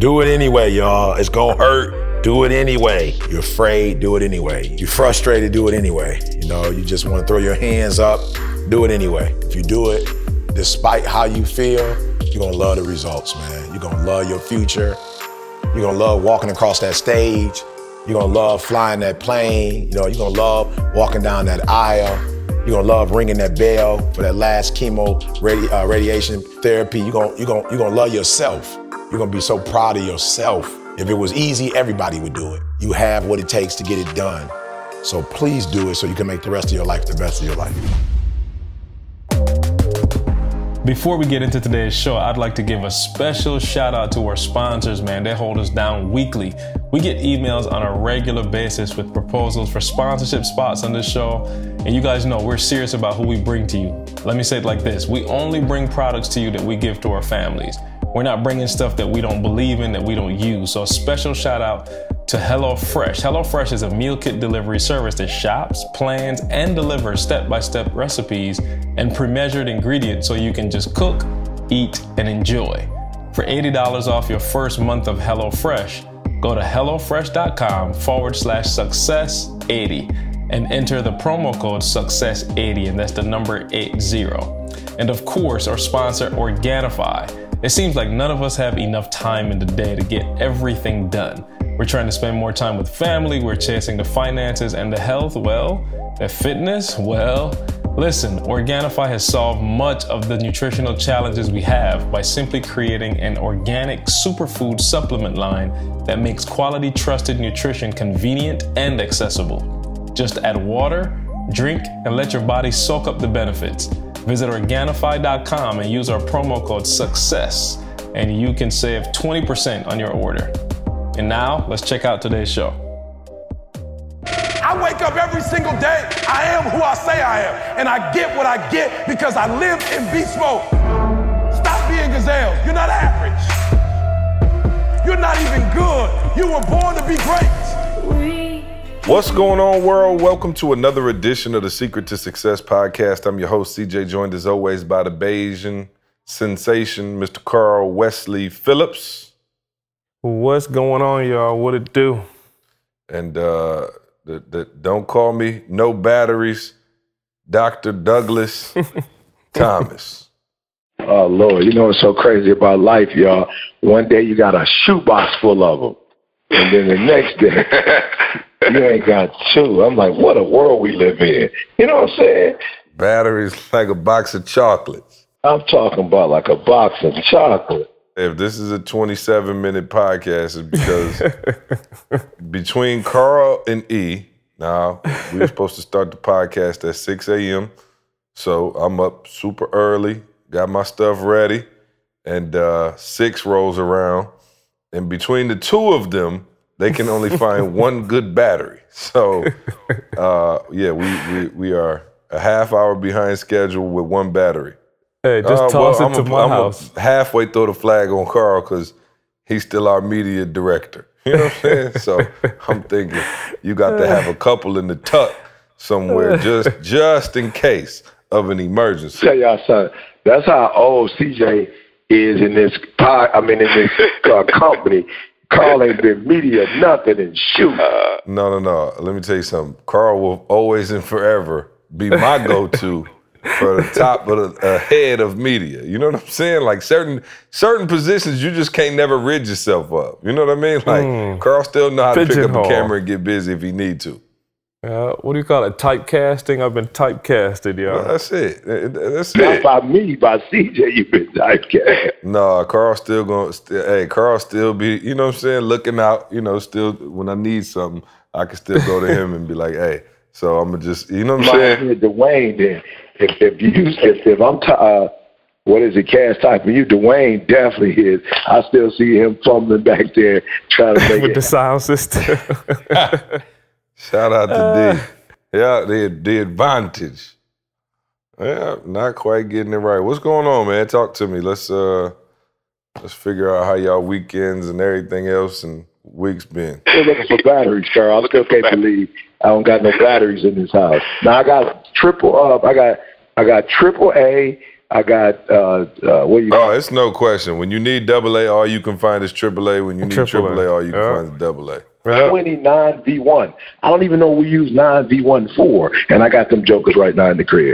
Do it anyway, y'all. It's gonna hurt. Do it anyway. You're afraid, do it anyway. You're frustrated, do it anyway. You know, you just want to throw your hands up, do it anyway. If you do it, despite how you feel, you're gonna love the results, man. You're gonna love your future. You're gonna love walking across that stage. You're gonna love flying that plane. You know, you're gonna love walking down that aisle. You're gonna love ringing that bell for that last radiation therapy. You're gonna love yourself. You're gonna be so proud of yourself. If it was easy, everybody would do it. You have what it takes to get it done. So please do it so you can make the rest of your life the best of your life. Before we get into today's show, I'd like to give a special shout out to our sponsors, man. They hold us down weekly. We get emails on a regular basis with proposals for sponsorship spots on this show. And you guys know we're serious about who we bring to you. Let me say it like this. We only bring products to you that we give to our families. We're not bringing stuff that we don't believe in, that we don't use. So a special shout out to HelloFresh. HelloFresh is a meal kit delivery service that shops, plans, and delivers step-by-step recipes and pre-measured ingredients so you can just cook, eat, and enjoy. For $80 off your first month of HelloFresh, go to HelloFresh.com/success80 and enter the promo code success80, and that's the number 80. And of course, our sponsor, Organifi. It seems like none of us have enough time in the day to get everything done. We're trying to spend more time with family, we're chasing the finances and the health, well, the fitness, well, listen, Organifi has solved much of the nutritional challenges we have by simply creating an organic superfood supplement line that makes quality, trusted nutrition convenient and accessible. Just add water, drink, and let your body soak up the benefits. Visit Organifi.com and use our promo code SUCCESS, and you can save 20% on your order. And now, let's check out today's show. I wake up every single day. I am who I say I am, and I get what I get because I live in beast mode. Stop being gazelles. You're not average. You're not even good. You were born to be great. What's going on, world? Welcome to another edition of the Secret to Success podcast. I'm your host, CJ, joined as always by the Bayesian sensation, Mr. Carl Wesley Phillips. What's going on, y'all? What it do? And don't call me no batteries, Dr. Douglas Thomas. Oh, Lord, you know what's so crazy about life, y'all? One day you got a shoebox full of them, and then the next day you ain't got two. I'm like, what a world we live in. You know what I'm saying? Batteries like a box of chocolates. I'm talking about like a box of chocolate. If this is a 27-minute podcast, it's because between Carl and E, now we were supposed to start the podcast at 6 a.m., so I'm up super early, got my stuff ready, and 6 rolls around, and between the two of them, they can only find one good battery. So, yeah, we are a half hour behind schedule with one battery. Hey, just toss it to my house. Halfway throw the flag on Carl because he's still our media director. You know what I'm saying? So I'm thinking you got to have a couple in the tuck somewhere just in case of an emergency. Tell y'all something. That's how old CJ is in this company. Carl ain't been media nothing and shoot. No. Let me tell you something. Carl will always and forever be my go-to for the top of the head of media. You know what I'm saying? Like certain positions, you just can't never rid yourself of. You know what I mean? Like Carl still know how to pick up a camera and get busy if he need to. What do you call it? Typecasting? I've been typecasted, y'all. Well, that's it. That's Not it. by me, by CJ, you've been typecast. No, Carl still Carl still be, you know what I'm saying, looking out, you know, still when I need something, I can still go to him and be like, hey, so I'm gonna just, you know what I'm saying? Dwayne, then, if I'm, what is it, cast typing you, Dwayne definitely is. I still see him fumbling back there trying to make with the sound system. Shout out to D. Yeah, the advantage. Yeah, not quite getting it right. What's going on, man? Talk to me. Let's figure out how y'all weekends and everything else and weeks been. Still looking for batteries, Carl. I still can't believe I don't got no batteries in this house. Now I got triple up. I got triple A. I got what do you? Oh, it's no question. When you need AA, all you can find is AAA. When you need AAA, all you can find is AA. 29 V1. I don't even know what we use 9V1 for, and I got them jokers right now in the crib.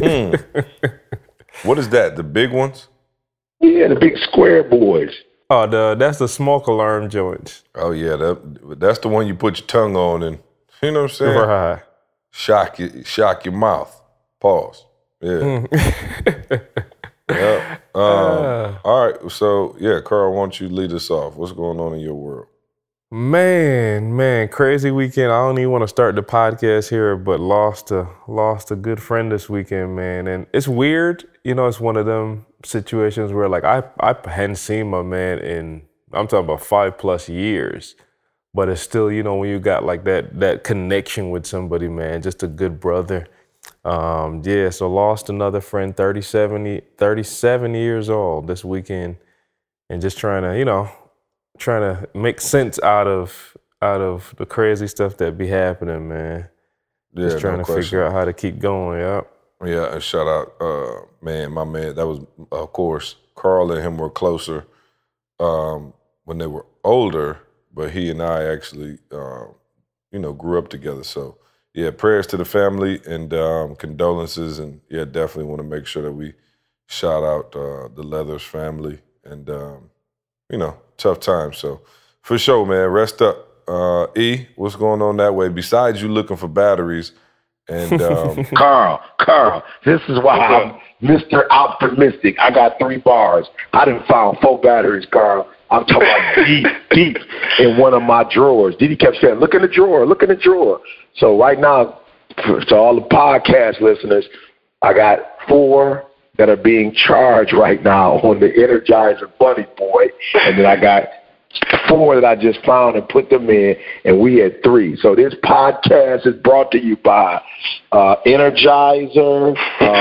What is that? The big ones? Yeah, the big square boys. Oh, that's the smoke alarm joints. Oh yeah, that's the one you put your tongue on and you know what I'm saying? Right. Shock your mouth. Pause. Yeah. Yeah. All right. So yeah, Carl, why don't you lead us off? What's going on in your world? Man, crazy weekend. I don't even want to start the podcast here, but lost a good friend this weekend, man. And it's weird, it's one of them situations where like I hadn't seen my man in, I'm talking about 5+ years, but it's still, when you got like that connection with somebody, man, just a good brother. So lost another friend, 37 years old this weekend, and just trying to make sense out of the crazy stuff that be happening, man. Yeah, just trying to figure out how to keep going. Yeah, and shout out, my man. That was, of course, Carl and him were closer when they were older, but he and I actually, grew up together. So, yeah, prayers to the family and condolences, and yeah, definitely want to make sure that we shout out the Leathers family and tough times. So, for sure, man, rest up. E, what's going on that way? Besides you looking for batteries and Carl, this is why I'm Mr. Optimistic. I got 3 bars. I done found 4 batteries, Carl. I'm talking about deep in one of my drawers. Didi kept saying, look in the drawer. So right now, to all the podcast listeners, I got 4 that are being charged right now on the Energizer Bunny Boy. And then I got 4 that I just found and put them in, and we had 3. So this podcast is brought to you by Energizer,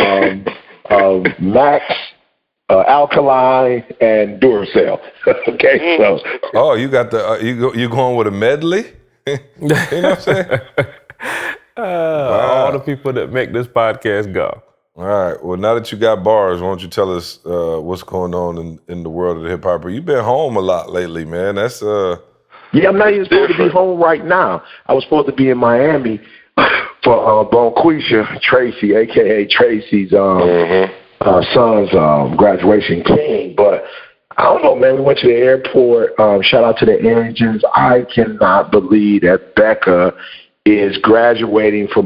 Max, Alkaline, and Duracell. Okay, so. Oh, you got the you going with a medley? You know what I'm saying? Wow. All the people that make this podcast go. All right. Well, now that you got bars, why don't you tell us what's going on in the world of the hip hopper? You've been home a lot lately, man. That's Yeah, I'm not even supposed to be home right now. I was supposed to be in Miami for Bonquisha Tracy, aka Tracy's son's graduation king. But I don't know, man. We went to the airport. Shout out to the engines. I cannot believe that Becca has graduated from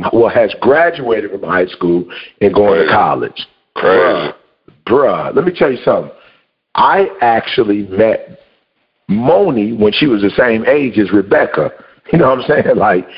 high school and going to college. crazy. Bruh, let me tell you something. I actually met Moni when she was the same age as Rebecca. You know what I'm saying? Like,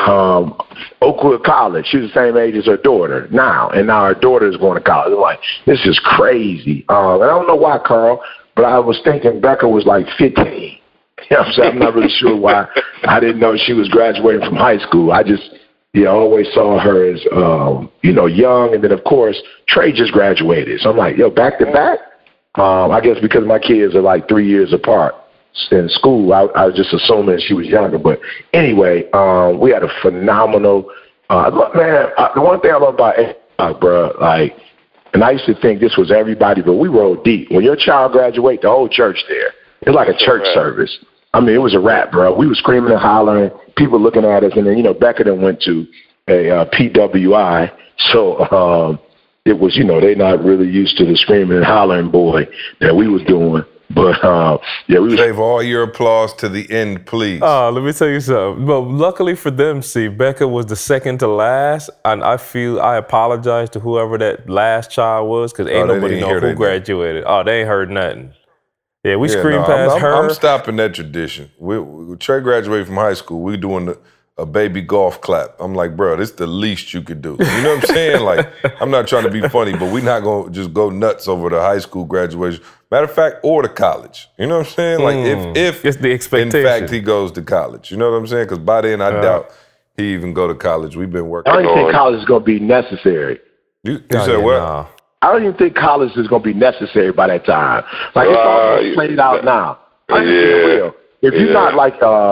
Oakwood College. She was the same age as her daughter now. And now her daughter is going to college. I'm like, this is crazy. And I don't know why, Carl, but I was thinking Becca was like 15. You know what I'm saying? I'm not really sure why. I didn't know she was graduating from high school. I just, always saw her as, young. And then, of course, Trey just graduated. So I'm like, back to back? I guess because my kids are like 3 years apart in school, I was just assuming she was younger. But anyway, we had a phenomenal the one thing I love about bro, like, and I used to think this was everybody, but we rolled deep. When your child graduates, the whole church there. It's like a church service. I mean, it was a rap, bro. We were screaming and hollering, people looking at us, and then, Becca then went to a PWI, so it was, they not really used to the screaming and hollering boy that we was doing. But, we was... Save all your applause to the end, please. Oh, let me tell you something. But luckily for them, Becca was the second to last, and I apologize to whoever that last child was, because ain't nobody know who graduated. Oh, they ain't heard nothing. Yeah, we screamed past her. I'm stopping that tradition. Trey graduated from high school. We doing a baby golf clap. I'm like, bro, this is the least you could do. You know what I'm saying? Like, I'm not trying to be funny, but we're not going to just go nuts over the high school graduation. Matter of fact, or the college. You know what I'm saying? Like, if it's the expectation. In fact, he goes to college. You know what I'm saying? Because by then, I doubt he even go to college. We've been working I don't think college is going to be necessary. You said what? No. I don't even think college is going to be necessary by that time. Like, it's all played out now. I'm real. If you're not like,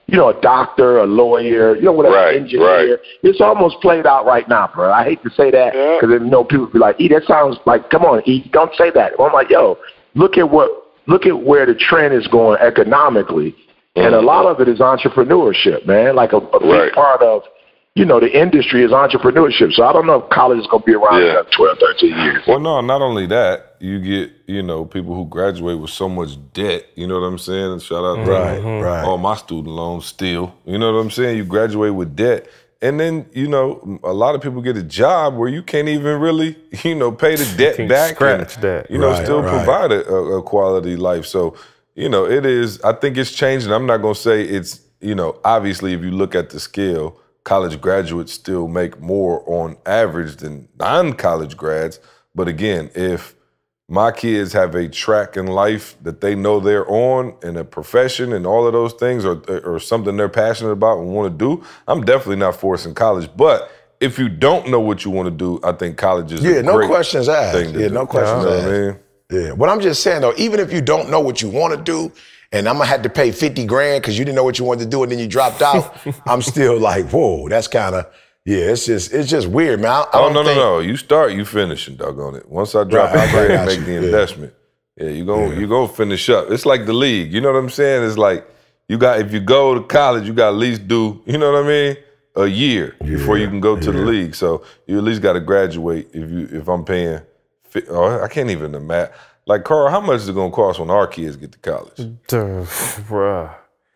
a doctor, a lawyer, whatever, engineer. Right. It's almost played out right now, bro. I hate to say that because people be like, that sounds like, come on, don't say that. I'm like, look at where the trend is going economically. And a lot of it is entrepreneurship, man. Like a big part of, the industry is entrepreneurship. So I don't know if college is going to be around in 12, 13 years. Well, no, not only that, you get, people who graduate with so much debt, you know what I'm saying? And shout out to all my student loans still, you know what I'm saying? You graduate with debt. And then, a lot of people get a job where you can't even really, pay the debt back. Scratch that. Still provide a quality life. So, it is, I think it's changing. I'm not going to say it's, obviously if you look at the scale, college graduates still make more on average than non-college grads. But again, if my kids have a track in life that they know they're on and a profession and all of those things or something they're passionate about and want to do, I'm definitely not forcing college. But if you don't know what you want to do, I think college is a great questions asked. thing to do. No questions asked. I mean? Yeah. What I'm just saying, though, even if you don't know what you want to do, and I'm going to have to pay $50,000 because you didn't know what you wanted to do and then you dropped out, I'm still like, whoa, that's kind of, it's just weird, man. No. You start, you finishing, doggone it. Once I drop out there and make the investment, you're going to finish up. It's like the league. You know what I'm saying? It's like if you go to college, you got to at least do, you know what I mean, a year before you can go to the league. So you at least got to graduate if I'm paying, I can't even imagine. Like, Carl, how much is it going to cost when our kids get to college? Bruh,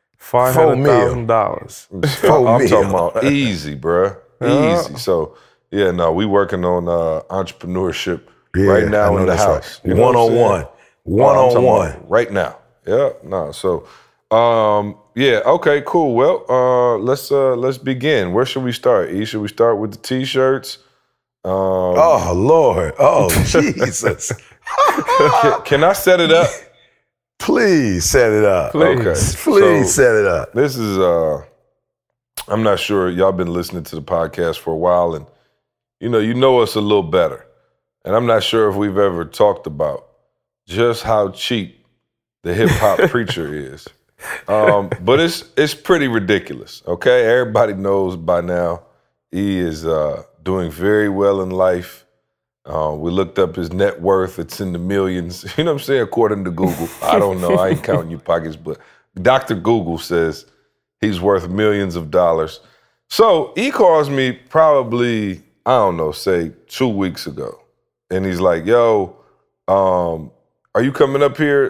$500,000. I'm talking about easy, bruh. Easy. So, we working on entrepreneurship right now in the house. Right. One-on-one. One-on-one. Right now. So, okay, cool. Well, let's begin. Where should we start? Should we start with the T-shirts? Oh, Lord. Oh, Jesus. Can I set it up? Please set it up. Please set it up. This is, I'm not sure, y'all been listening to the podcast for a while and, you know us a little better. And I'm not sure if we've ever talked about just how cheap the hip-hop preacher is. But it's pretty ridiculous, okay? Everybody knows by now he is doing very well in life. We looked up his net worth. It's in the millions. You know what I'm saying? According to Google. I don't know. I ain't counting your pockets. But Dr. Google says he's worth millions of dollars. So he calls me probably, I don't know, say 2 weeks ago. And he's like, yo, are you coming up here,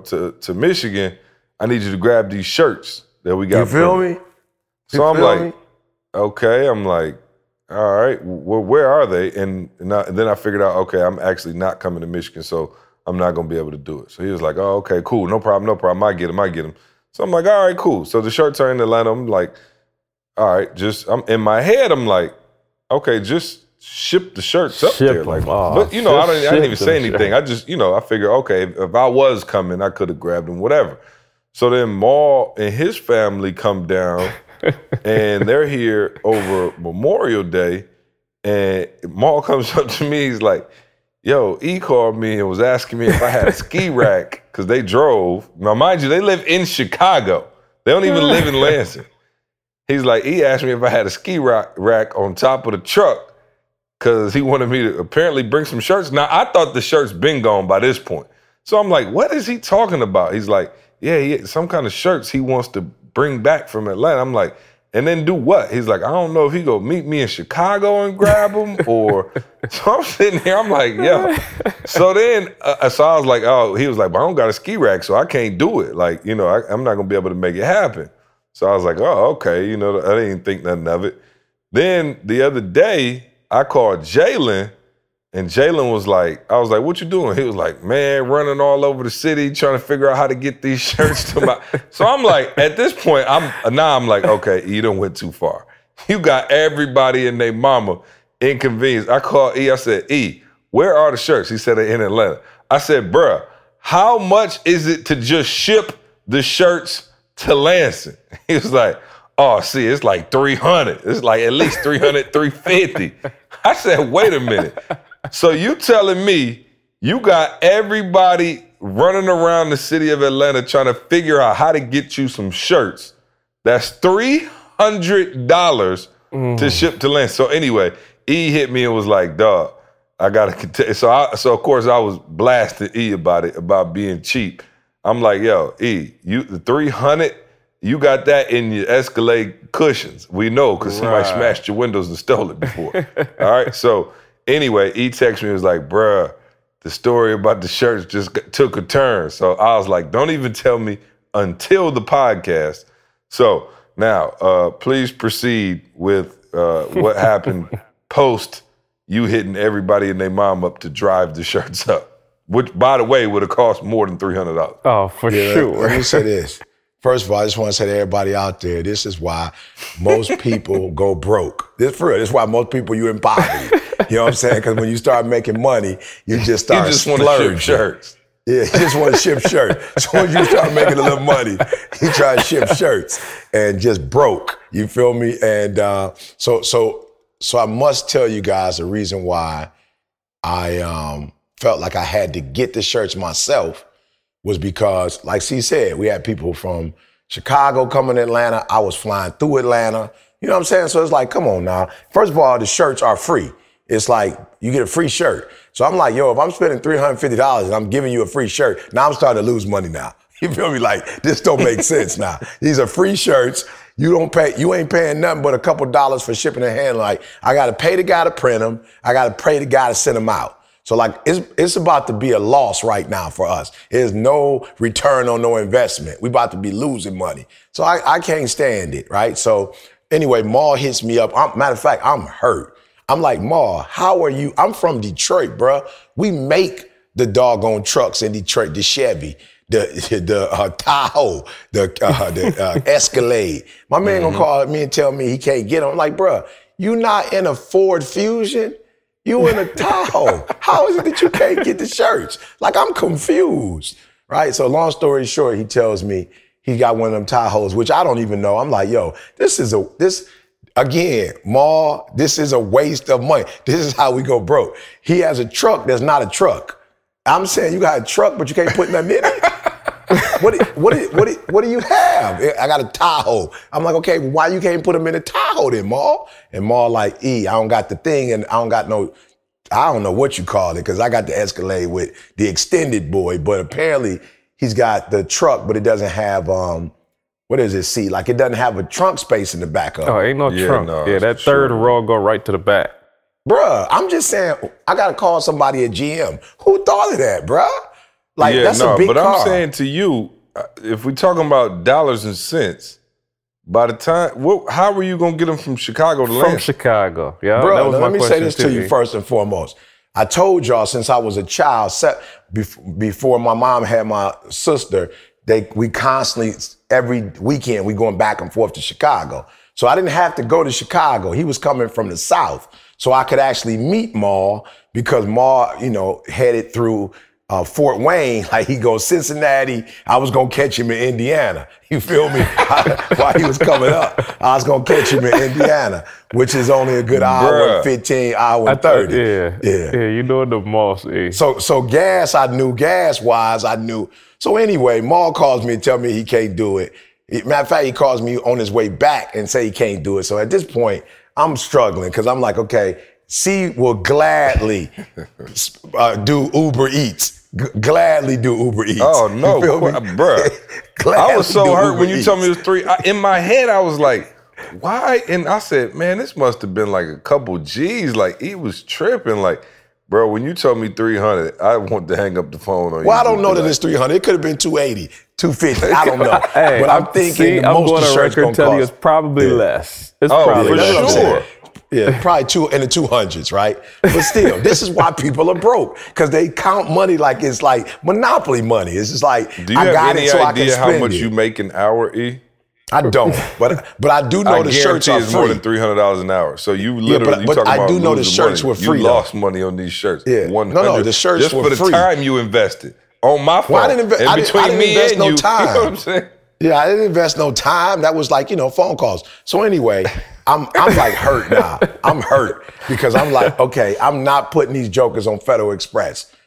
to Michigan? I need you to grab these shirts that we got. You feel me? So I'm like, okay. I'm like, all right, well, where are they? And then I figured out, okay, I'm actually not coming to Michigan, so I'm not going to be able to do it. So he was like, oh, okay, cool, no problem. I get him. So I'm like, all right, cool. So the shirts are in Atlanta. I'm like, all right, I'm in my head, I'm like, okay, just ship the shirts up there. Like, but, I didn't even say anything. I just, I figured, okay, if I was coming, I could have grabbed them, whatever. So then Maul and his family come down. And they're here over Memorial Day, and Maul comes up to me, he's like, yo, he called me and was asking me if I had a ski rack, because they drove. Now, mind you, they live in Chicago. They don't even live in Lansing. He's like, he asked me if I had a ski rack on top of the truck, because he wanted me to apparently bring some shirts. Now, I thought the shirts been gone by this point. So I'm like, what is he talking about? He's like, yeah, some kind of shirts he wants to bring back from Atlanta. I'm like, and then do what? He's like, I don't know if he go meet me in Chicago and grab them or. So I'm sitting here, I'm like, yo. So then, so I was like, oh, he was like, but I don't got a ski rack, so I can't do it. Like, I'm not gonna be able to make it happen. So I was like, oh, okay, I didn't think nothing of it. Then the other day, I called Jalen, and Jalen was like, I was like, what you doing? He was like, man, running all over the city, trying to figure out how to get these shirts to my. So I'm like, at this point, I'm like, okay, you done went too far. You got everybody and their mama inconvenienced. I called E, I said, E, where are the shirts? He said, they're in Atlanta. I said, bruh, how much is it to just ship the shirts to Lansing? He was like, oh, see, it's like 300. It's like at least 300, 350. I said, wait a minute. So you telling me you got everybody running around the city of Atlanta trying to figure out how to get you some shirts That's $300 to ship to Lance. So anyway, E hit me and was like, dog, I gotta continue. So of course I was blasting E about being cheap. I'm like, yo, E, the 300, you got that in your Escalade cushions. We know because somebody smashed your windows and stole it before. All right. So anyway, E texted me and was like, bruh, the story about the shirts just took a turn. So I was like, don't even tell me until the podcast. So now, please proceed with what happened post you hitting everybody and their mom up to drive the shirts up, which, by the way, would have cost more than $300. Oh, for sure. Let me say this. First of all, I just want to say to everybody out there, this is why most people go broke. This for real. This is why most people, you in poverty. You know what I'm saying? Because when you start making money, you just start splurging. Want to ship shirts. Yeah, he just want to ship shirts. As soon as you start making a little money, he try to ship shirts and just broke. You feel me? And so I must tell you guys the reason why I felt like I had to get the shirts myself was because, like C said, we had people from Chicago coming to Atlanta. I was flying through Atlanta. You know what I'm saying? So it's like, come on now. First of all, the shirts are free. It's like you get a free shirt. So I'm like, yo, if I'm spending $350 and I'm giving you a free shirt, now I'm starting to lose money now. You feel me? Like, this don't make sense now. These are free shirts. You ain't paying nothing but a couple dollars for shipping and handling. Like, I got to pay the guy to print them. I got to pay the guy to send them out. So like, it's about to be a loss right now for us. There's no return on no investment. We about to be losing money. So I can't stand it, right? So anyway, Maul hits me up. Matter of fact, I'm hurt. I'm like, Maul, how are you? I'm from Detroit, bro. We make the doggone trucks in Detroit, the Chevy, the Tahoe, the Escalade. My man gonna call me and tell me he can't get them. I'm like, bro, you not in a Ford Fusion? You in a Tahoe. How is it that you can't get the shirts? Like, I'm confused, right? So long story short, he tells me he got one of them Tahoes, which I don't even know. I'm like, yo, again, Maul, this is a waste of money. This is how we go broke. He has a truck that's not a truck. I'm saying you got a truck, but you can't put nothing in it? What do you have? I got a Tahoe. I'm like, okay, why you can't put them in a Tahoe then, Maul? And Maul like, I don't got the thing and I don't know what you call it, because I got the Escalade with the extended boy, but apparently he's got the truck, but it doesn't have, what is it, seat? Like, it doesn't have a trunk space in the back of it. Oh, ain't no trunk. No, yeah, that third row go right to the back. Bruh, I'm just saying, I got to call somebody at GM. Who thought of that, bruh? Like, that's a big car. But I'm saying to you, if we're talking about dollars and cents, by the time, how were you going to get them from Chicago to Atlanta? From Chicago, yeah. Bro, let me say this to you first and foremost. I told y'all since I was a child, before my mom had my sister, we constantly, every weekend, we going back and forth to Chicago. So I didn't have to go to Chicago. He was coming from the South. So I could actually meet Maul because Maul, headed through Fort Wayne, like he goes Cincinnati. I was gonna catch him in Indiana. You feel me? While he was coming up, I was gonna catch him in Indiana, which is only a good hour and 15, hour and 30. Yeah, you know the Moss. So gas-wise, I knew. So anyway, Maul calls me and tell me he can't do it. Matter of fact, he calls me on his way back and say he can't do it. So at this point, I'm struggling because I'm like, okay, C will gladly do Uber Eats. Gladly do Uber Eats. Oh, no, bruh. I was so hurt when you told me it was 3. In my head, I was like, why? And I said, man, this must have been like a couple G's. Like, he was tripping. Like, bro, when you told me 300, I wanted to hang up the phone on you. Well, I don't know that it's 300. It could have been 280, 250. I don't know. Hey, but I'm thinking I'm going to record tell you it's probably less. It's probably for sure. Yeah, probably in the 200s, right? But still, this is why people are broke, because they count money like it's like Monopoly money. It's just like, do you have any idea how much you make an hour, E? I don't, but I do know the shirts are free. It's more than $300 an hour. So you literally, but I do know the shirts were free. You lost money on these shirts. Yeah, no, the shirts were free. Just for the time you invested on my phone. Well, I didn't invest no time. You know what I'm saying? Yeah, I didn't invest no time. That was like, phone calls. So anyway, I'm like hurt now. I'm hurt because I'm like, okay, I'm not putting these jokers on Federal Express.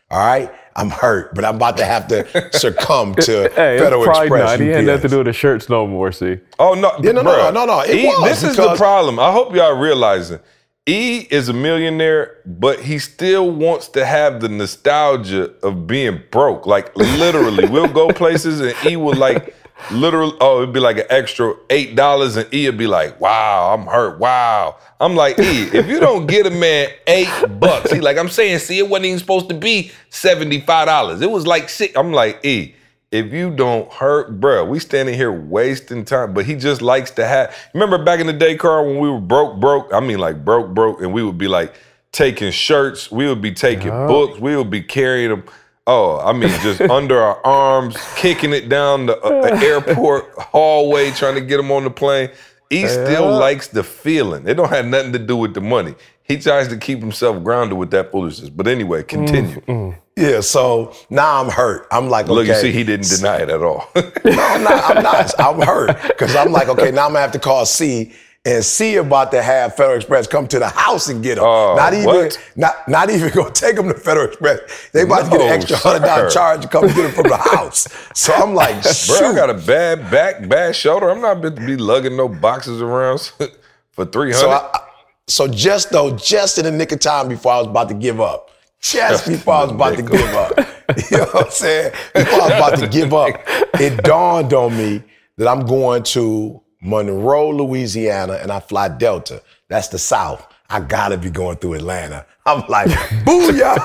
All right, I'm hurt, but I'm about to have to succumb to Federal probably Express. not. He had UPS. nothing to do with the shirts no more. See? Oh no, Yeah, no. This is the problem. I hope y'all realizing. E is a millionaire, but he still wants to have the nostalgia of being broke. Like literally, we'll go places and E will like literally, it'd be like an extra $8 and E would be like, wow, I'm hurt, wow. I'm like, E, if you don't get a man $8, he like, I'm saying, see, it wasn't even supposed to be $75. It was like $6. I'm like, E, if you don't hurt, bruh, we standing here wasting time. But he just likes to have. Remember back in the day, Carl, when we were broke? I mean, like broke, and we would be like taking shirts. We would be taking books. We would be carrying them. Oh, I mean, just under our arms, kicking it down the airport hallway, trying to get them on the plane. He still likes the feeling. It don't have nothing to do with the money. He tries to keep himself grounded with that foolishness. But anyway, continue. Yeah, so now I'm hurt. I'm like, okay. Look, you see, he didn't deny it at all. No, I'm not. I'm hurt because I'm like, okay, now I'm going to have to call C, and C about to have Federal Express come to the house and get him. Not even going to take him to Federal Express. They about to get an extra $100 charge to come get him from the house. So I'm like, shoot. Bro, I got a bad back, bad shoulder. I'm not going to be lugging no boxes around for $300. So just in the nick of time before I was about to give up, just before I was about to give up, you know what I'm saying? Before I was about to give up, it dawned on me that I'm going to Monroe, Louisiana, and I fly Delta. That's the South. I gotta be going through Atlanta. I'm like, booyah,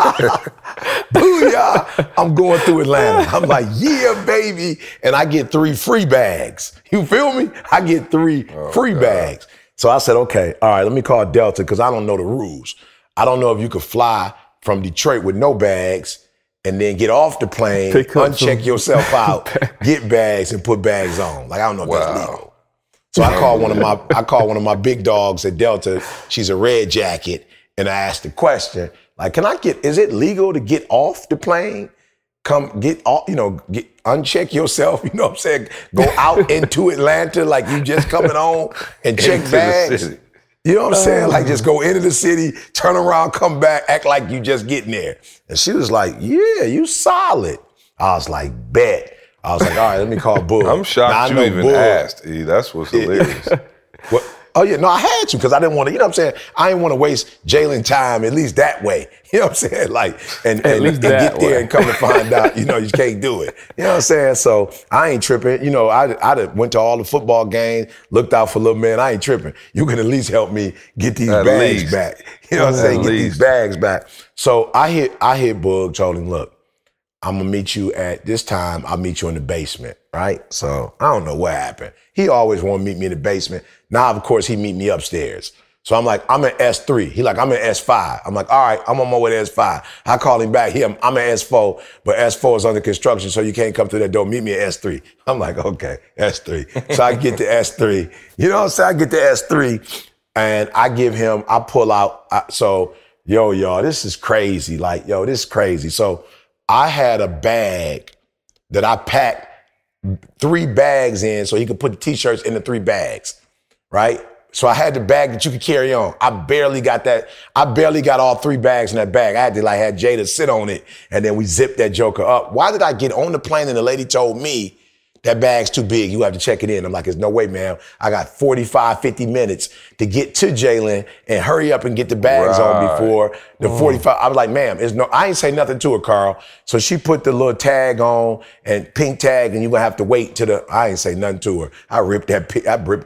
booyah. I'm going through Atlanta. I'm like, yeah, baby. And I get 3 free bags. You feel me? I get 3 free bags. So I said, okay, all right, let me call Delta because I don't know the rules. I don't know if you could fly from Detroit with no bags and then get off the plane, uncheck yourself out, get bags, and put bags on. Like, I don't know if that's legal. So I called one of my big dogs at Delta. She's a red jacket, and I asked the question, like, is it legal to get off the plane? Come get off, uncheck yourself, you know what I'm saying? Go out into Atlanta like you just coming on and check bags. You know what I'm saying? Like just go into the city, turn around, come back, act like you just getting there. And she was like, yeah, you solid. I was like, bet. I was like, all right, let me call Bull. I'm shocked you even asked, E. That's what's hilarious. Oh, yeah, no, I had to because I didn't want to, you know what I'm saying? I didn't want to waste Jalen time, at least that way. You know what I'm saying? Like, and get there and come to find out, you can't do it. You know what I'm saying? So I ain't tripping. I went to all the football games, looked out for little man. I ain't tripping. You can at least help me get these bags back. You know what I'm saying? Get these bags back. So I hit Bug, told him, look, I'm going to meet you at this time. I'll meet you in the basement, right? So I don't know what happened. He always wanted to meet me in the basement. Now, of course, he meet me upstairs. So I'm like, I'm in S3. He like, I'm in S5. I'm like, all right, I'm on my way to S5. I call him back. I'm in S4, but S4 is under construction, so you can't come through that door. Meet me at S3. I'm like, okay, S3. So I get to S3. You know what I'm saying? I get to S3, and I pull out. Y'all, this is crazy. Like, this is crazy. So I had a bag that I packed 3 bags in so he could put the T-shirts in the 3 bags, right? So I had the bag that you could carry on. I barely got all 3 bags in that bag. I had to had Jada sit on it, and then we zipped that joker up. Why did I get on the plane and the lady told me that bag's too big, you have to check it in? I'm like, there's no way, ma'am. I got 45, 50 minutes to get to Jalen and hurry up and get the bags on before the 45. I was like, ma'am, I ain't say nothing to her, Carl. So she put the little tag on and pink tag, and you're gonna have to wait I ain't say nothing to her. I ripped that bag, ripped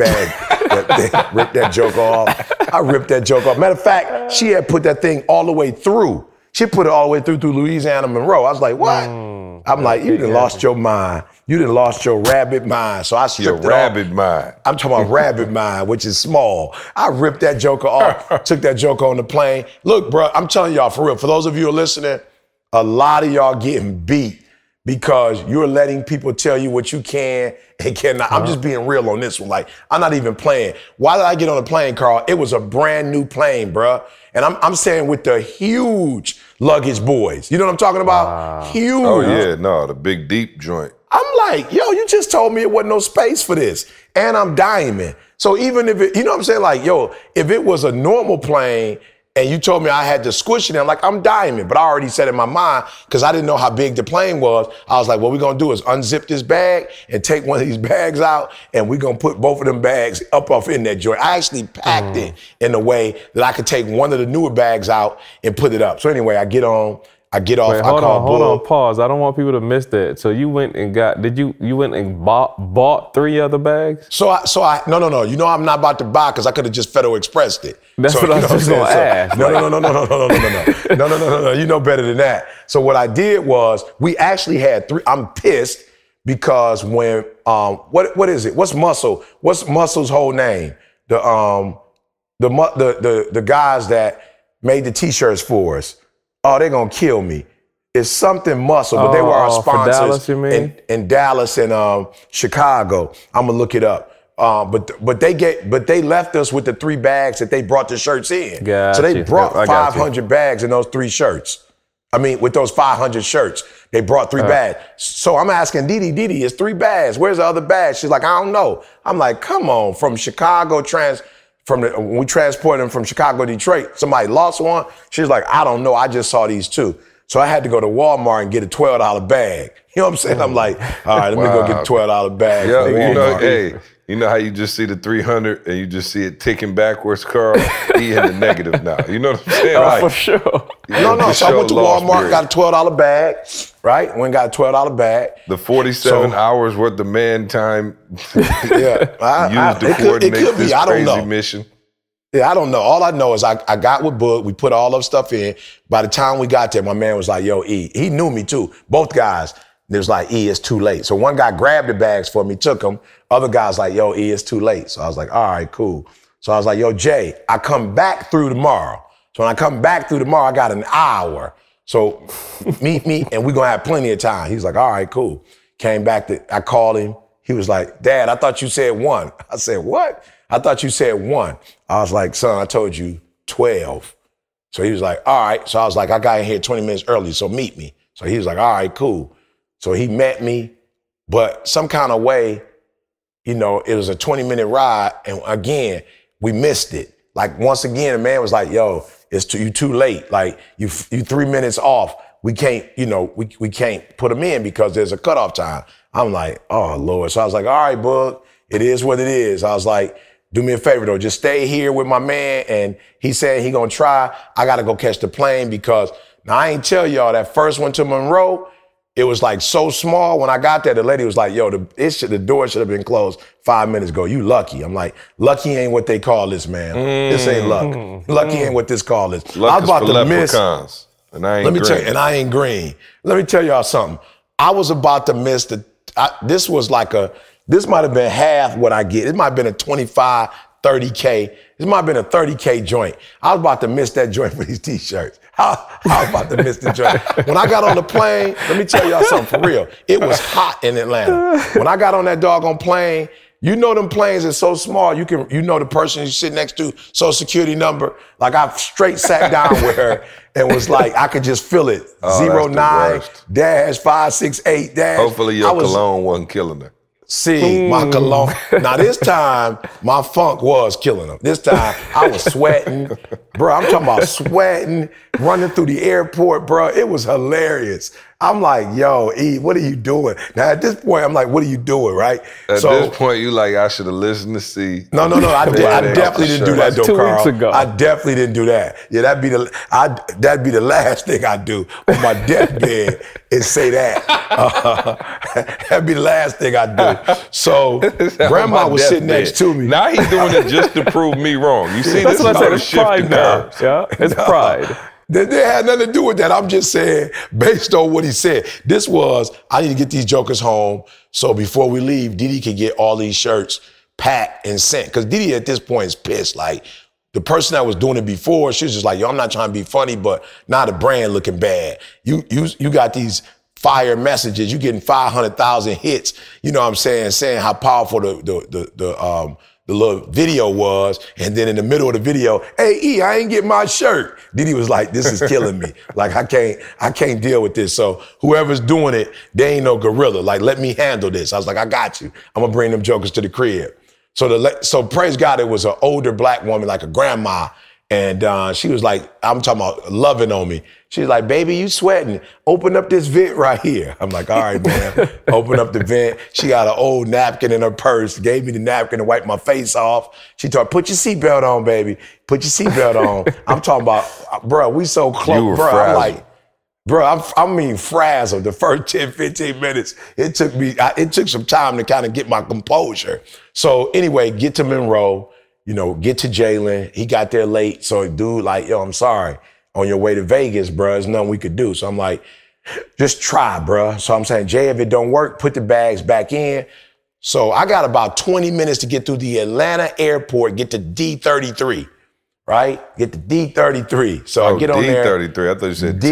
that joke off. I ripped that joke off. Matter of fact, she had put that thing all the way through. She put it all the way through Louisiana, Monroe. I was like, what? I'm like, you done lost your mind. You done lost your rabbit mind. So I stripped it off. Rabbit mind. I'm talking about rabbit mind, which is small. I ripped that joker off, took that joker on the plane. Look, bro, I'm telling y'all for real, for those of you who are listening, a lot of y'all getting beat because you're letting people tell you what you can and cannot. I'm just being real on this one. Like, I'm not even playing. Why did I get on the plane, Carl? It was a brand new plane, bro. And I'm saying with the huge luggage boys. You know what I'm talking about? Wow. Huge. Oh, yeah. No, the big, deep joint. I'm like, yo, you just told me it wasn't no space for this. And I'm diamond. So even if it, you know what I'm saying? Like, yo, if it was a normal plane and you told me I had to squish it in, like I'm Diamond, but I already said in my mind, because I didn't know how big the plane was, I was like, what we're gonna do is unzip this bag and take one of these bags out, and we're gonna put both of them bags up off in that joint. I actually packed it in a way that I could take one of the newer bags out and put it up. So anyway, I get off. Wait, hold on, pause. I don't want people to miss that. So you went and you went and bought 3 other bags? No. You know I'm not about to buy because I could have just Federal Expressed it. That's what I was just gonna ask. No. You know better than that. So what I did was we actually had 3. I'm pissed because when what is it? What's Muscle? What's Muscle's whole name? The guys that made the T-shirts for us. Oh, they're gonna kill me. It's something Muscle, but they were our sponsors Dallas, you mean? in Dallas and Chicago. I'm gonna look it up. But they left us with the 3 bags that they brought the shirts in. So they brought 500 bags in those 3 shirts. I mean, with those 500 shirts, they brought 3 bags. So I'm asking Didi, it's 3 bags. Where's the other bag? She's like, I don't know. I'm like, come on, from Chicago when we transported them from Chicago to Detroit, somebody lost one. She's like, I don't know. I just saw these 2. So I had to go to Walmart and get a $12 bag. You know what I'm saying? I'm like, all right, let me go get a $12 bag. Yeah, you know how you just see the 300 and you just see it ticking backwards, Carl? He in the negative now. You know what I'm saying? Right. For sure. No. So I went to Walmart, got a $12 bag, right? Went and got a $12 bag. The 47 hours worth of man time used to coordinate this crazy mission. Yeah, I don't know. All I know is I got with Boog. We put all of stuff in. By the time we got there, my man was like, yo, E. He knew me too. Both guys. It was like, E, it's too late. So one guy grabbed the bags for me, took them. Other guy's like, yo, E, it's too late. So I was like, all right, cool. So I was like, yo, Jay, I come back through tomorrow. So when I come back through tomorrow, I got an hour. So meet me and we're going to have plenty of time. He's like, all right, cool. Came back, I called him. He was like, Dad, I thought you said 1. I said, what? I thought you said 1. I was like, son, I told you 12. So he was like, all right. So I was like, I got in here 20 minutes early, so meet me. So he was like, all right, cool. So he met me, but some kind of way, you know, it was a 20-minute ride. And again, we missed it. Like once again, the man was like, yo, you too late. Like you 3 minutes off. We can't, you know, we can't put them in because there's a cutoff time. I'm like, oh Lord. So I was like, all right, Boog, it is what it is. I was like, do me a favor though, just stay here with my man. And he said he gonna try. I gotta go catch the plane because now I ain't tell y'all that first one to Monroe, it was like so small. When I got there, the lady was like, yo, the door should have been closed 5 minutes ago. You lucky. I'm like, lucky ain't what they call this, man. This ain't luck. Lucky ain't what this call is. Luck I was about is for to miss. Leprechauns, and I ain't green. Tell you, and I ain't green. Let me tell y'all something. I was about to miss this might have been half what I get. It might have been a 25, 30K. This might have been a 30K joint. I was about to miss that joint for these T-shirts. I was about to miss the joint. When I got on the plane, let me tell y'all something for real. It was hot in Atlanta. When I got on that doggone plane, you know them planes are so small, you know the person you sit next to, social security number. Like I straight sat down with her and was like, I could just feel it. 09-568-. Hopefully your cologne wasn't killing her. See, my cologne. Now this time, my funk was killing them. This time, I was sweating. Bro, I'm talking about sweating, running through the airport, bro. It was hilarious. I'm like, yo, E, what are you doing? Now at this point, I'm like, what are you doing, right? At this point, you like, I should have listened to C. No. I definitely didn't do that, though, 2 Carl. weeks ago. I definitely didn't do that. Yeah, that'd be the last thing I do on my deathbed is say that. That'd be the last thing I do. So grandma was sitting next to me. Now he's doing it just to prove me wrong. You see, that's this what I said. is It's pride now. Yeah, it's pride. They had nothing to do with that. I'm just saying, based on what he said, I need to get these jokers home so before we leave, Didi can get all these shirts packed and sent. Because Didi at this point is pissed. Like, the person that was doing it before, she was just like, yo, I'm not trying to be funny, but now the brand looking bad. You got these fire messages. You getting 500,000 hits, you know what I'm saying how powerful the little video was, and then in the middle of the video, hey, E, I ain't getting my shirt. Didi was like, this is killing me. Like, I can't deal with this. So whoever's doing it, they ain't no gorilla. Like, let me handle this. I was like, I got you. I'm gonna bring them jokers to the crib. So praise God, it was an older black woman, like a grandma, And she was like, I'm talking about loving on me. She was like, baby, you sweating. Open up this vent right here. I'm like, all right, man. Open up the vent. She got an old napkin in her purse, gave me the napkin to wipe my face off. She told me, put your seatbelt on, baby. Put your seatbelt on. I'm talking about, bro, we so close. You were bro, frazzled. I'm like, bro, I mean frazzled. The first 10, 15 minutes, it took some time to kind of get my composure. So anyway, get to Monroe, get to Jalen. He got there late. So dude, like, yo, I'm sorry. On your way to Vegas, bro, there's nothing we could do. So I'm like, just try, bro. So I'm saying, Jay, if it don't work, put the bags back in. So I got about 20 minutes to get through the Atlanta airport, get to D33, right? Get to D33. So I get on there. D33. I thought you said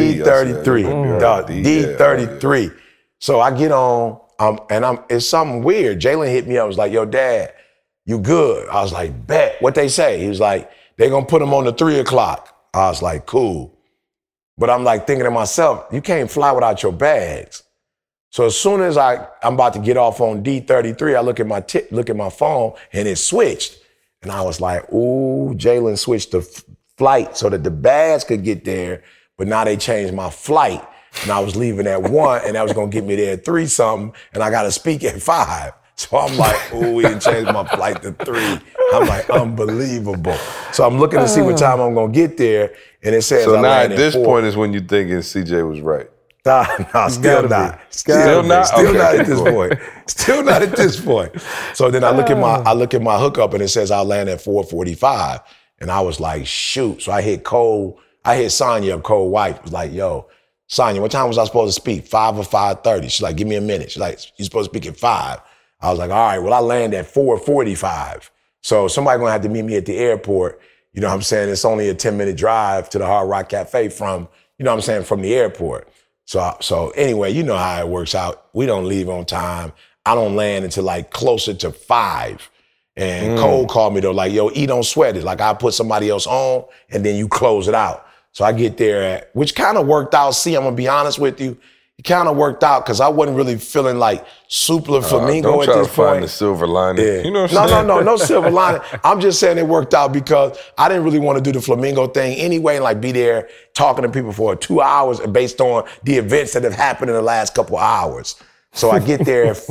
D33. D33. So I get on, and it's something weird. Jalen hit me up, was like, yo, Dad, you good? I was like, bet. What they say? He was like, they're going to put him on the 3 o'clock. I was like, cool. But I'm like thinking to myself, you can't fly without your bags. So as soon as I'm about to get off on D33, I look at my phone and it switched. And I was like, ooh, Jalen switched the flight so that the bags could get there. But now they changed my flight. And I was leaving at 1 and that was going to get me there at 3 something. And I got to speak at 5. So I'm like, ooh, he changed my flight to 3. I'm like, unbelievable. So I'm looking to see what time I'm going to get there. And it says, so I now land at this 4. point is when you're thinking CJ was right. No, still not. Still not at this point. Still not at this point. So then I look at my hookup and it says I'll land at 4:45. And I was like, shoot. So I hit Sonya up, Cole's wife. Was like, yo, Sonya, what time was I supposed to speak? 5 or 5:30? She's like, give me a minute. She's like, you're supposed to speak at 5. I was like, all right, well, I land at 4:45. So somebody gonna have to meet me at the airport. You know what I'm saying? It's only a 10-minute drive to the Hard Rock Cafe from the airport. So anyway, you know how it works out. We don't leave on time. I don't land until like closer to 5. And Cole called me though, like, yo, E, don't sweat it. Like, I put somebody else on and then you close it out. So I get there which kind of worked out. See, I'm gonna be honest with you. It kind of worked out because I wasn't really feeling like Super Flamingo at this point. Don't try to find the silver lining. Yeah. You know what I'm saying? No silver lining. I'm just saying it worked out because I didn't really want to do the Flamingo thing anyway and like be there talking to people for 2 hours based on the events that have happened in the last couple hours. So I get there at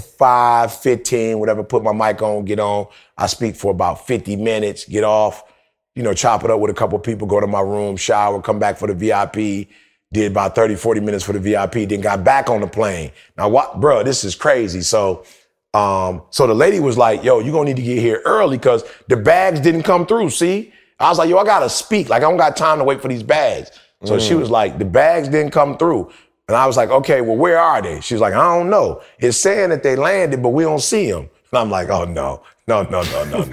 5:15, whatever, put my mic on, get on. I speak for about 50 minutes, get off, chop it up with a couple people, go to my room, shower, come back for the VIP. Did about 30, 40 minutes for the VIP, then got back on the plane. Now, bro, this is crazy. So the lady was like, yo, you're gonna need to get here early because the bags didn't come through, see? I was like, yo, I gotta speak. Like, I don't got time to wait for these bags. So she was like, the bags didn't come through. And I was like, okay, well, where are they? She's like, I don't know. It's saying that they landed, but we don't see them. And I'm like, oh, no. No, this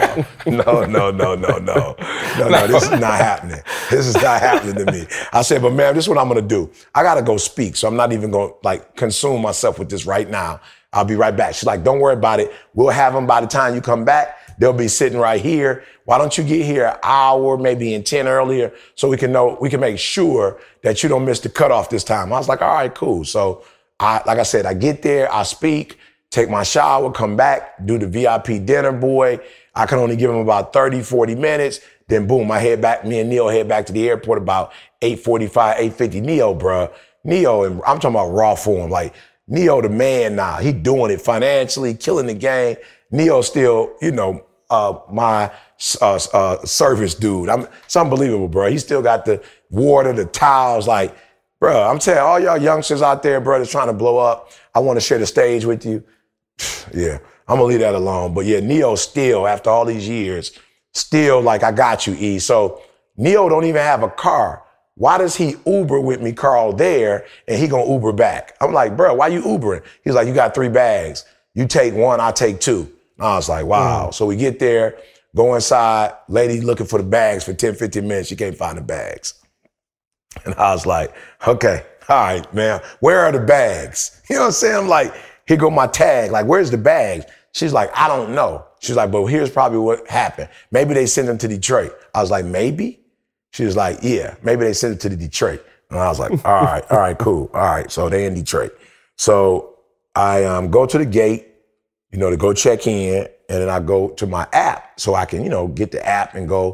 is not happening. This is not happening to me. I said, but ma'am, this is what I'm gonna do. I gotta go speak, so I'm not even gonna consume myself with this right now. I'll be right back. She's like, don't worry about it. We'll have them by the time you come back. They'll be sitting right here. Why don't you get here an hour, maybe in 10 earlier, so we can make sure that you don't miss the cutoff this time. I was like, all right, cool. So like I said, I get there, I speak, take my shower, come back, do the VIP dinner, boy. I can only give him about 30, 40 minutes. Then boom, me and Neo head back to the airport about 8:45, 8:50. Neo, and I'm talking about raw form. Like, Neo the man now. He doing it financially, killing the game. Neo still, my service dude. It's unbelievable, bro. He still got the water, the towels. Like, bro, I'm telling all y'all youngsters out there, bro, that's trying to blow up. I want to share the stage with you. Yeah, I'm gonna leave that alone. But yeah, Neo still, after all these years, still like, I got you, E. So Neo don't even have a car. Why does he Uber with me, Carl, there, and he gonna Uber back? I'm like, bro, why you Ubering? He's like, you got 3 bags. You take 1, I take 2. And I was like, wow. So we get there, go inside, lady looking for the bags for 10, 15 minutes. She can't find the bags. And I was like, okay, all right, man, where are the bags? You know what I'm saying? I'm like, here go my tag. Like, where's the bags? She's like, I don't know. She's like, but here's probably what happened. Maybe they sent them to Detroit. I was like, maybe? She was like, yeah, maybe they sent it to the Detroit. And I was like, all right, cool. All right, so they in Detroit. So I go to the gate, to go check in, and then I go to my app so I can, get the app and go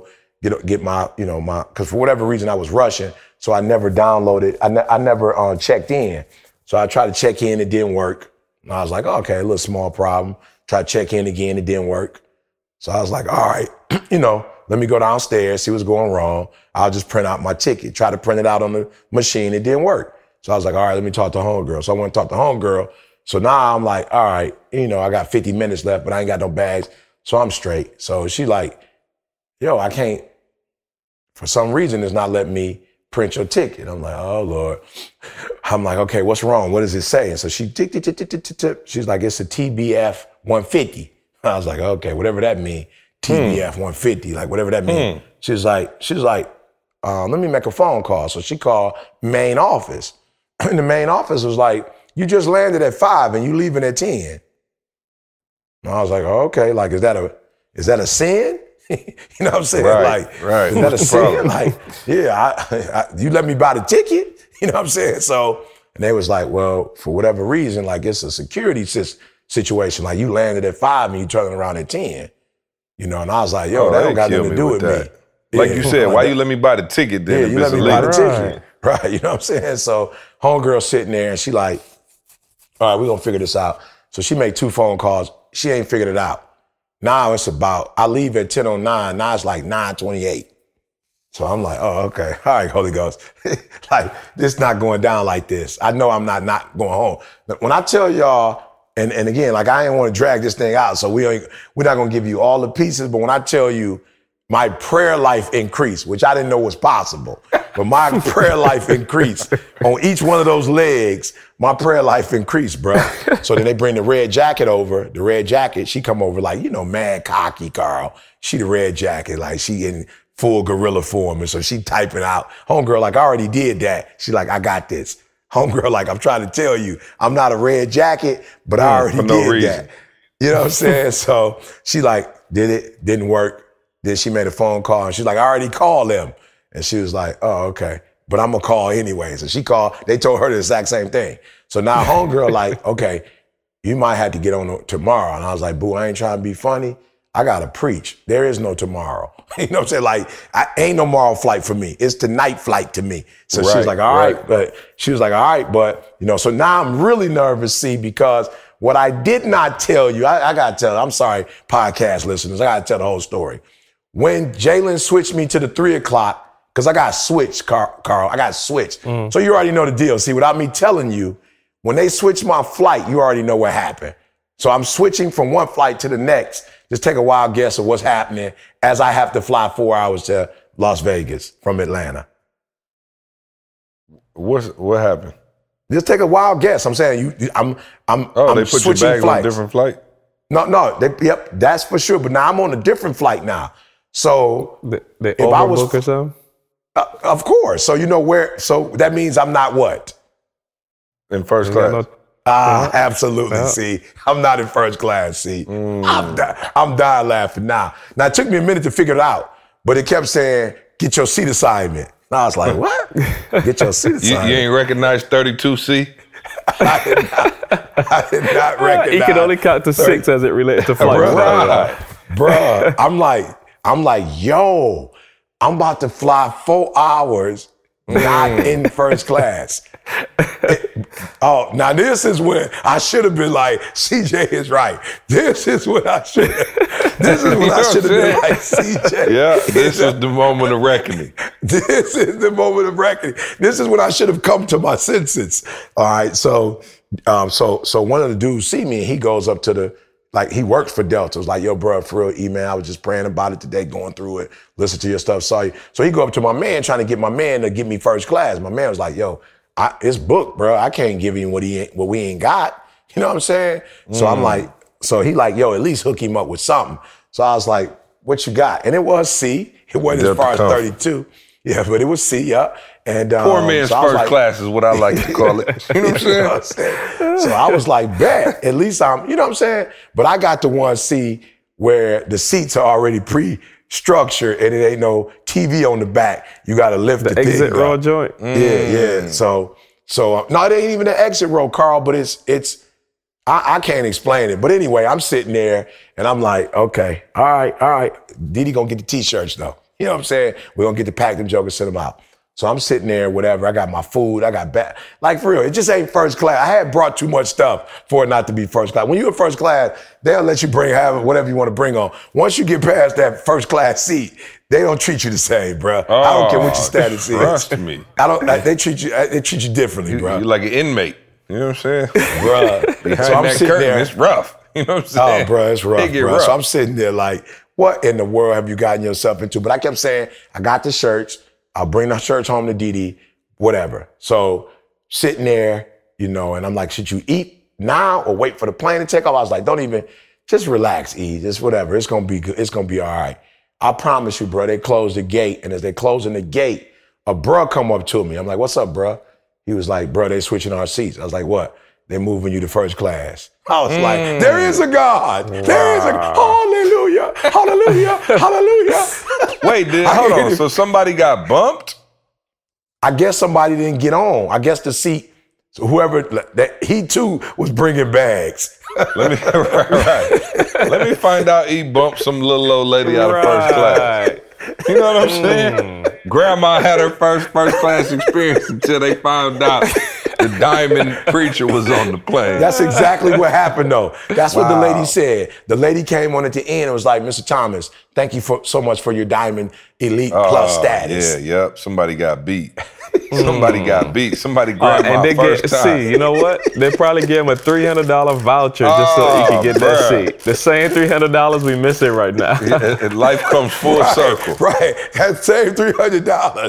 get my, because for whatever reason I was rushing, so I never downloaded, I never checked in. So I tried to check in, it didn't work. And I was like, okay, a little small problem. Tried to check in again, it didn't work. So I was like, all right, let me go downstairs, see what's going wrong. I'll just print out my ticket. Try to print it out on the machine, it didn't work. So I was like, all right, let me talk to homegirl. So I went to talk to homegirl. So now I'm like, all right, I got 50 minutes left, but I ain't got no bags, so I'm straight. So she like, yo, I can't, for some reason, it's not letting me print your ticket. I'm like, oh, Lord. I'm like, okay, what's wrong? What does it say? And so she, she's like, it's a TBF 150. I was like, okay, whatever that means, TBF 150, like whatever that means. She's like, let me make a phone call. So she called main office. And the main office was like, you just landed at 5 and you leaving at 10. And I was like, oh, okay, like, is that a sin? You know what I'm saying? Right. Is that a sin? Like, yeah, you let me buy the ticket? You know what I'm saying? So, and they was like, well, for whatever reason, like it's a security situation. Like you landed at 5 and you turning around at 10. And I was like, yo, that don't got nothing to do with me. Like you said, why you let me buy the ticket then? Yeah, you let me buy the ticket. Right, you know what I'm saying? So homegirl sitting there and she like, all right, we're gonna figure this out. So she made 2 phone calls. She ain't figured it out. Now it's about, I leave at 10:09, now it's like 9:28. So I'm like, oh, okay. All right, Holy Ghost. Like, this not going down like this. I know I'm not going home. When I tell y'all, and again, like I ain't want to drag this thing out, so we're not gonna give you all the pieces, but when I tell you my prayer life increased, which I didn't know was possible, but my prayer life increased on each one of those legs. My prayer life increased, bro. So then they bring the red jacket over. The red jacket, she come over like, mad cocky, Carl. She the red jacket, like she in full gorilla form. And so she typing out. Homegirl, like, I already did that. She like, I got this. Homegirl, like, I'm trying to tell you, I'm not a red jacket, but I already did that. You know what I'm saying? So she like, did it, didn't work. Then she made a phone call and she's like, I already called them. And she was like, oh, okay. But I'm gonna call anyway. So she called, they told her the exact same thing. So now homegirl like, okay, you might have to get on tomorrow. And I was like, boo, I ain't trying to be funny. I gotta preach. There is no tomorrow. You know what I'm saying? Like, ain't no tomorrow flight for me. It's the night flight to me. So she was like, all right. But she was like, all right, but, so now I'm really nervous, see, because what I did not tell you, I gotta tell, I'm sorry, podcast listeners, I gotta tell the whole story. When Jalen switched me to the 3 o'clock, because I got switched, Carl, I got switched. So you already know the deal. See, without me telling you, when they switched my flight, you already know what happened. So I'm switching from one flight to the next. Just take a wild guess of what's happening as I have to fly 4 hours to Las Vegas from Atlanta. What happened? Just take a wild guess. I'm saying I'm they put your bag on a different flight? No, yep, that's for sure. But now I'm on a different flight now. So they if I was, overbook or something? Of course. So you know where, so that means I'm not what? In first class? Absolutely. See, I'm not in first class. See, I'm dying laughing now. Now, it took me a minute to figure it out, but it kept saying, get your seat assignment. And I was like, what? Get your seat assignment. You ain't recognized 32C? I did not recognize. He could only count to 6 as it relates to flight. Bruh, I'm like, yo, I'm about to fly 4 hours, not in first class. Now this is when I should have been like, CJ is right. This is what I should have been like, CJ. Yeah, this is the moment of reckoning. This is the moment of reckoning. This is when I should have come to my senses. All right, so one of the dudes see me and he goes up to he works for Delta. It was like, yo, bro, for real, man, I was just praying about it today, going through it, listen to your stuff, saw you. So he go up to my man, trying to get my man to give me first class. My man was like, yo, it's booked, bro. I can't give him what we ain't got. You know what I'm saying? So I'm like, so he like, yo, at least hook him up with something. So I was like, what you got? And it was C. It wasn't as far as 32. Yeah, but it was C, yeah. And poor man's first class is what I like to call it. You know what I'm saying? So I was like, bet, at least I'm, you know what I'm saying? But I got the one C where the seats are already pre-structured and it ain't no TV on the back. You got to lift the thing exit row joint? Yeah. So no, it ain't even the exit row, Carl, but I can't explain it. But anyway, I'm sitting there and I'm like, okay, all right. Didi gonna get the t-shirts though. You know what I'm saying? We're going to get to pack them jokers, send them out. So I'm sitting there, whatever. I got my food. I got like for real, it just ain't first class. I had brought too much stuff for it not to be first class. When you're in first class, they'll let you whatever you want to bring on. Once you get past that first class seat, they don't treat you the same, bro. I don't care what your status is. Trust me. They treat you differently, bro. You're like an inmate. You know what I'm saying? Bro. Behind so I'm that sitting curtain, there. it's rough. You know what I'm saying? Oh, bro, it's rough, bro. Rough. So I'm sitting there like, what in the world have you gotten yourself into? But I kept saying, I got the shirts. I'll bring the shirts home to Didi, whatever. So sitting there, and I'm like, should you eat now or wait for the plane to take off? I was like, just relax, E. Just whatever. It's going to be good. It's going to be all right. I promise you, bro, they closed the gate. And as they closing the gate, a bruh come up to me. I'm like, what's up, bruh? He was like, bro, they switching our seats. I was like, what? They're moving you to first class. I was like, there is a God. Wow. There is a hallelujah, hallelujah, hallelujah. Wait, hold on. So somebody got bumped? I guess somebody didn't get on. I guess the seat, he too was bringing bags. Let me find out he bumped some little old lady out of first class. You know what I'm saying? Grandma had her first class experience until they found out the diamond preacher was on the plane. That's exactly what happened, though. That's what the lady said. The lady came on at the end and was like, Mr. Thomas, thank you so much for your diamond elite plus status. Yep. Somebody got beat. Somebody got beat. Somebody grabbed my first time. See, you know what? They probably gave him a $300 voucher just so he could get that seat. The same $300 we missing right now. And life comes full circle. Right. That same $300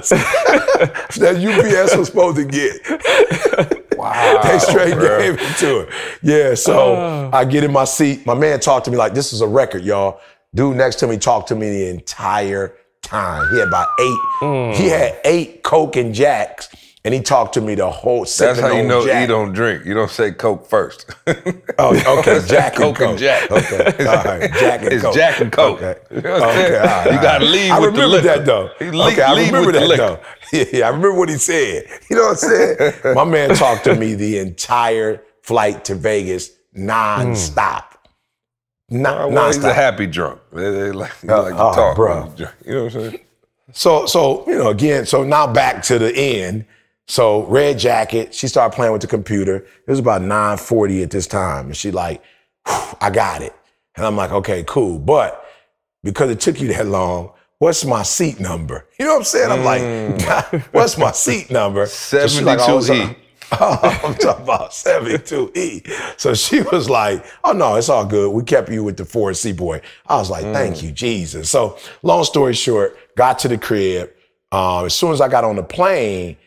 that UPS was supposed to get. Wow. They straight gave it to her. Yeah, so I get in my seat. My man talked to me like, this is a record, y'all. Dude next to me talked to me the entire time. He had about 8. He had 8 Coke and Jacks, and he talked to me the whole. That's how you know he don't drink. You don't say Coke first. Oh, okay. Jack and Coke and Jack. Okay, all right. Jack and it's Coke. Jack and Coke. Okay, you know what I'm saying? All right, you gotta leave with the liquor. I remember that though. I remember that though. Yeah, I remember what he said. You know what I'm saying? My man talked to me the entire flight to Vegas nonstop. Well, he's a happy drunk. They like to talk, bro. You know what I'm saying? So again, so now back to the end. So red jacket, she started playing with the computer. It was about 9:40 at this time. And she like, I got it. And I'm like, okay, cool. But because it took you that long, what's my seat number? You know what I'm saying? I'm like, what's my seat number? 72E. I'm talking about 72E. So she was like, oh no, it's all good. We kept you with the Ford Seaboy. I was like, thank you, Jesus. So long story short, got to the crib. As soon as I got on the plane,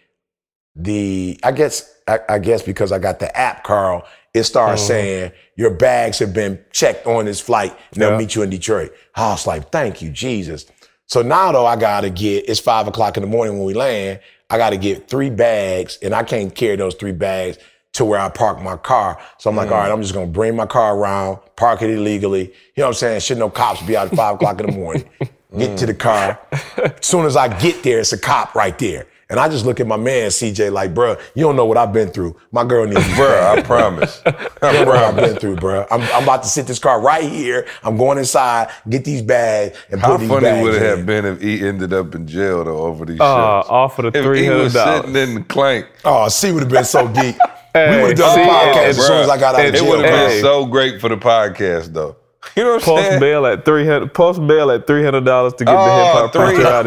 I guess because I got the app, Carl, it started saying your bags have been checked on this flight and they'll meet you in Detroit. I was like, thank you, Jesus. So now though, it's 5 o'clock in the morning when we land. I got to get 3 bags, and I can't carry those 3 bags to where I park my car. So I'm like, all right, I'm just going to bring my car around, park it illegally. You know what I'm saying? Should no cops be out at 5 o'clock in the morning. Get to the car. As soon as I get there, it's a cop right there. And I just look at my man, CJ, like, bro, you don't know what I've been through. My girl needs you. Bro, I promise. You don't know what I've been through, bro. I'm about to sit this car right here. I'm going inside, get these bags, and put these bags in. How funny would it have been if he ended up in jail, though, over these shirts? Off of the $300. If he was sitting in the clank. Oh, C would have been so geek. We would have done the podcast as soon as I got out of jail. It would have been so great for the podcast, though. You know what I'm saying? Post bail at $300 to get the hip hop preacher out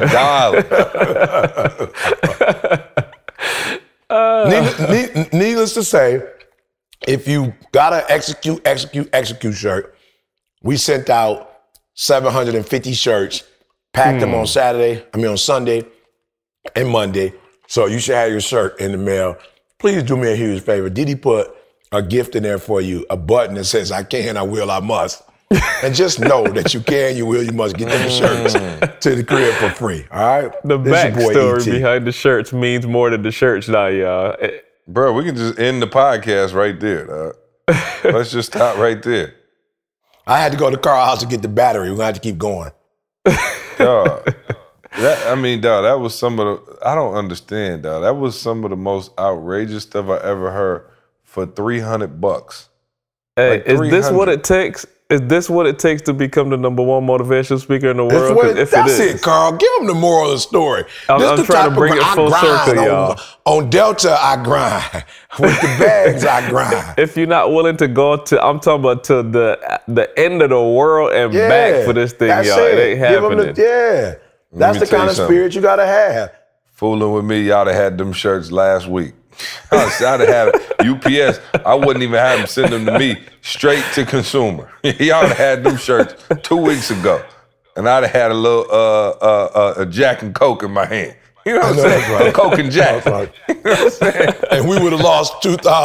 of jail. Needless to say, if you got an execute shirt, we sent out 750 shirts, packed them on Sunday and Monday. So you should have your shirt in the mail. Please do me a huge favor. Did he put a gift in there for you, a button that says, I can, I will, I must. And just know that you can, you will, you must get them shirts to the crib for free, all right? The backstory behind the shirts means more than the shirts now, y'all. Bro, we can just end the podcast right there, dog. Let's just stop right there. I had to go to Carl House to get the battery. We're going to have to keep going. Dog, that was some of the, I don't understand, dog. That was some of the most outrageous stuff I ever heard. For $300. Hey, like is this what it takes? Is this what it takes to become the #1 motivational speaker in the world? That's it, Carl. Give them the moral of the story. I'm trying to bring it full circle, y'all. On Delta, I grind. With the bags, I grind. If you're not willing to go to, I'm talking about to the end of the world and back for this thing, y'all. It ain't happening. That's the kind of spirit you got to have. Fooling with me, y'all have had them shirts last week. I'd have had UPS. I wouldn't even have them send them to me, straight to consumer. Y'all had them shirts 2 weeks ago, and I'd have had a little a Jack and Coke in my hand. You know what I'm saying? Right. Coke and Jack. Right. You know what I'm saying? And we would have lost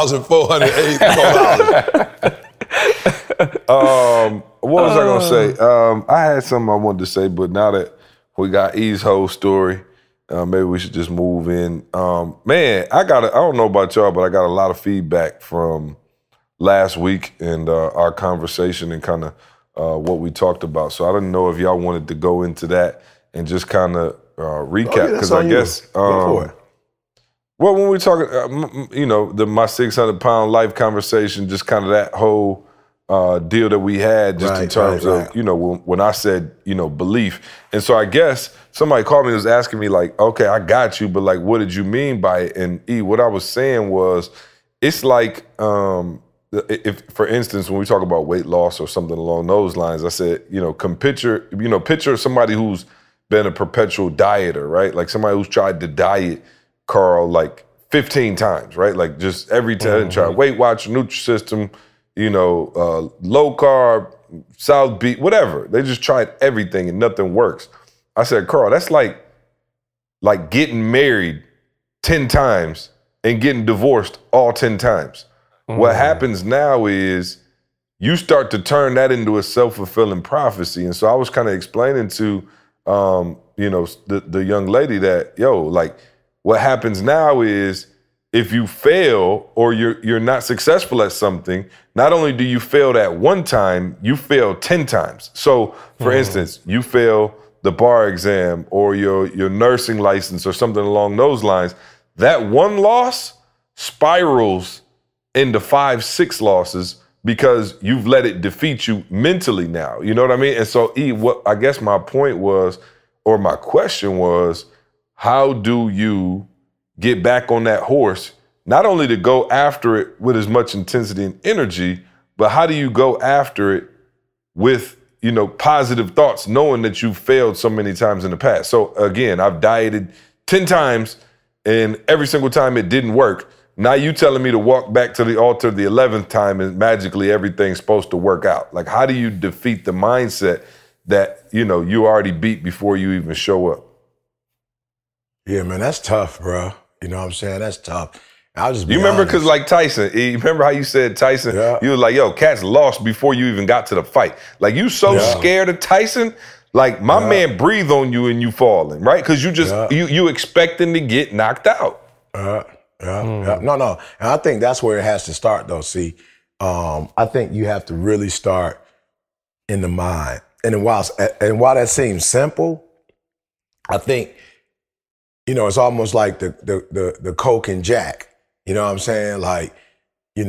$2,484. What was I gonna say? I had something I wanted to say, but now that we got E's whole story, maybe we should just move in. Man, I don't know about y'all, but I got a lot of feedback from last week and our conversation and kind of what we talked about. So I didn't know if y'all wanted to go into that and just kind of recap, because I guess, well, when we talking, my 600-pound life conversation, just kind of that whole deal that we had, just in terms of, when I said, belief. And so I guess somebody called me and was asking me like, okay, I got you, but like, what did you mean by it? And what I was saying was, it's like, if, for instance, when we talk about weight loss or something along those lines, I said, picture somebody who's been a perpetual dieter, right? Like somebody who's tried to diet, Carl, like 15 times, right? Like just every time, try Weight Watcher, Nutrisystem, low carb, South Beach, whatever. They just tried everything and nothing works. I said, Carl, that's like getting married 10 times and getting divorced all 10 times. What happens now is you start to turn that into a self-fulfilling prophecy. And so I was kind of explaining to the young lady that, like what happens now is if you fail or you're not successful at something, not only do you fail that one time, you fail 10 times. So for instance, you fail the bar exam or your nursing license or something along those lines. That one loss spirals into 5-6 losses because you've let it defeat you mentally now. You know what I mean? And so what I guess my point was, or my question was, how do you get back on that horse, not only to go after it with as much intensity and energy, but how do you go after it with, positive thoughts, knowing that you've failed so many times in the past? So again, I've dieted 10 times and every single time it didn't work. Now you telling me to walk back to the altar the 11th time and magically everything's supposed to work out. Like, how do you defeat the mindset that, you already beat before you even show up? Yeah, man, that's tough, bro. You know what I'm saying? That's tough. I'll just be remember, honest. because like Tyson, you remember how you said Tyson, you was like, Cats lost before you even got to the fight. Like, you so scared of Tyson, like my man breathe on you and you falling, right? Because you just, you expecting to get knocked out. No. And I think that's where it has to start, though. See, I think you have to really start in the mind. And while that seems simple, I think, it's almost like the Coke and Jack. You know what I'm saying? Like, you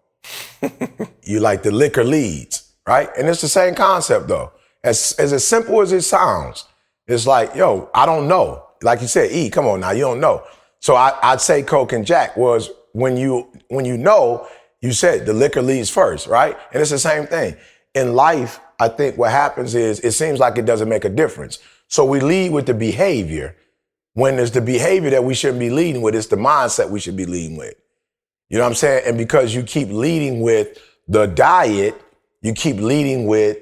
like the liquor leads, right? And it's the same concept, though. As simple as it sounds, it's like, I don't know. Like you said, come on now, you don't know. So I'd say Coke and Jack was when you know, you said the liquor leads first, right? And it's the same thing. In life, I think what happens is it seems like it doesn't make a difference. So we lead with the behavior when there's the behavior that we shouldn't be leading with. It's the mindset we should be leading with. You know what I'm saying? And because you keep leading with the diet, you keep leading with,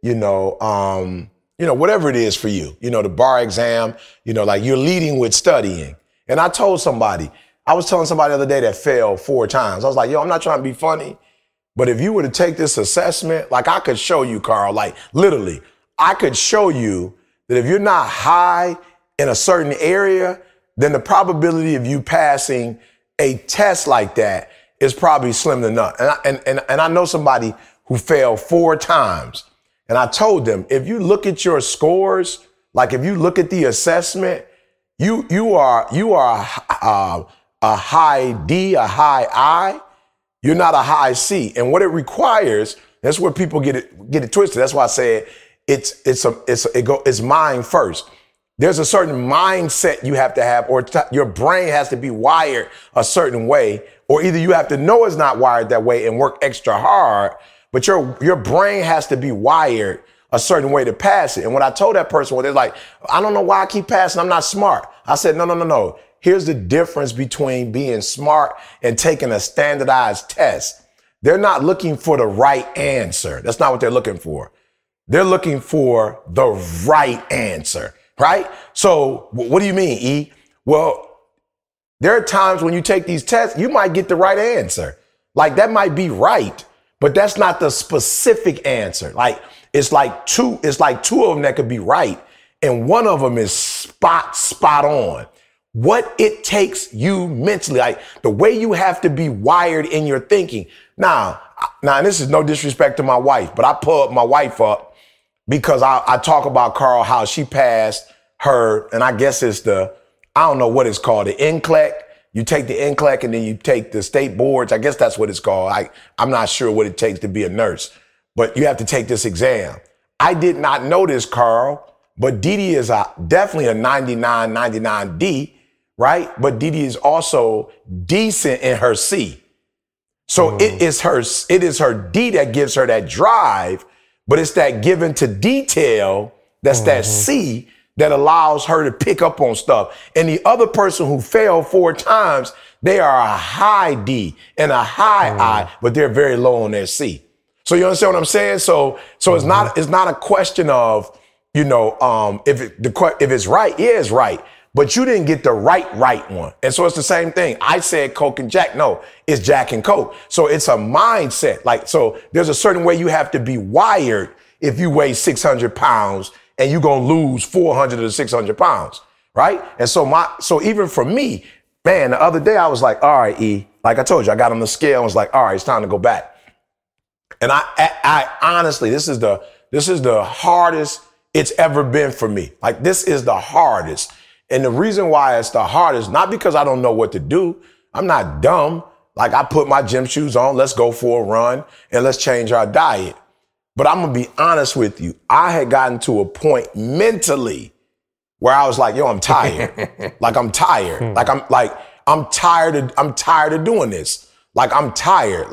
whatever it is for you, the bar exam, like you're leading with studying. And I was telling somebody the other day that failed 4 times. I was like, I'm not trying to be funny, but if you were to take this assessment, like I could show you, Carl, like literally, I could show you that if you're not high in a certain area, then the probability of you passing a test like that is probably slim to none. And I know somebody who failed 4 times. And I told them, if you look at your scores, like if you look at the assessment, you are a high D, a high I. You're not a high C. And what it requires That's where people get it twisted. That's why I said it's mind first. There's a certain mindset you have to have, or your brain has to be wired a certain way, or either you have to know it's not wired that way and work extra hard, but your brain has to be wired a certain way to pass it. And when I told that person, well, they're like, I don't know why I keep passing. I'm not smart. I said, no. Here's the difference between being smart and taking a standardized test. They're not looking for the right answer. That's not what they're looking for. They're looking for the right answer, right? So what do you mean, E? Well, there are times when you take these tests, you might get the right answer. Like that might be right, but that's not the specific answer. Like it's like two of them that could be right, and one of them is spot on. What it takes you mentally, like the way you have to be wired in your thinking. Now, this is no disrespect to my wife, but I pull my wife up because I talk about Carl, how she passed her, and I guess it's I don't know what it's called, the NCLEX. You take the NCLEX and then you take the state boards. I guess that's what it's called. I'm not sure what it takes to be a nurse, but you have to take this exam. I did not know this, Carl, but Dee Dee is definitely a 99D, right? But Dee Dee is also decent in her C. So it is her D that gives her that drive, but it's that given to detail, that's that C that allows her to pick up on stuff. And the other person who failed 4 times, they are a high D and a high I, but they're very low on their C. So you understand what I'm saying? So it's not a question of, if it's right, yeah, it's right. But you didn't get the right one. And so it's the same thing. I said Coke and Jack. No, it's Jack and Coke. So it's a mindset. Like, so there's a certain way you have to be wired if you weigh 600 pounds and you're going to lose 400 to 600 pounds, right? And so even for me, man, the other day I was like, all right, E, like I told you, I got on the scale and was like, all right, it's time to go back. And I honestly, this is the hardest it's ever been for me. Like, this is the hardest. And the reason why it's the hardest, not because I don't know what to do. I'm not dumb. Like, I put my gym shoes on, let's go for a run and let's change our diet. But I'm going to be honest with you. I had gotten to a point mentally where I was like, yo, I'm tired. I'm tired. I'm tired of doing this. Like, I'm tired.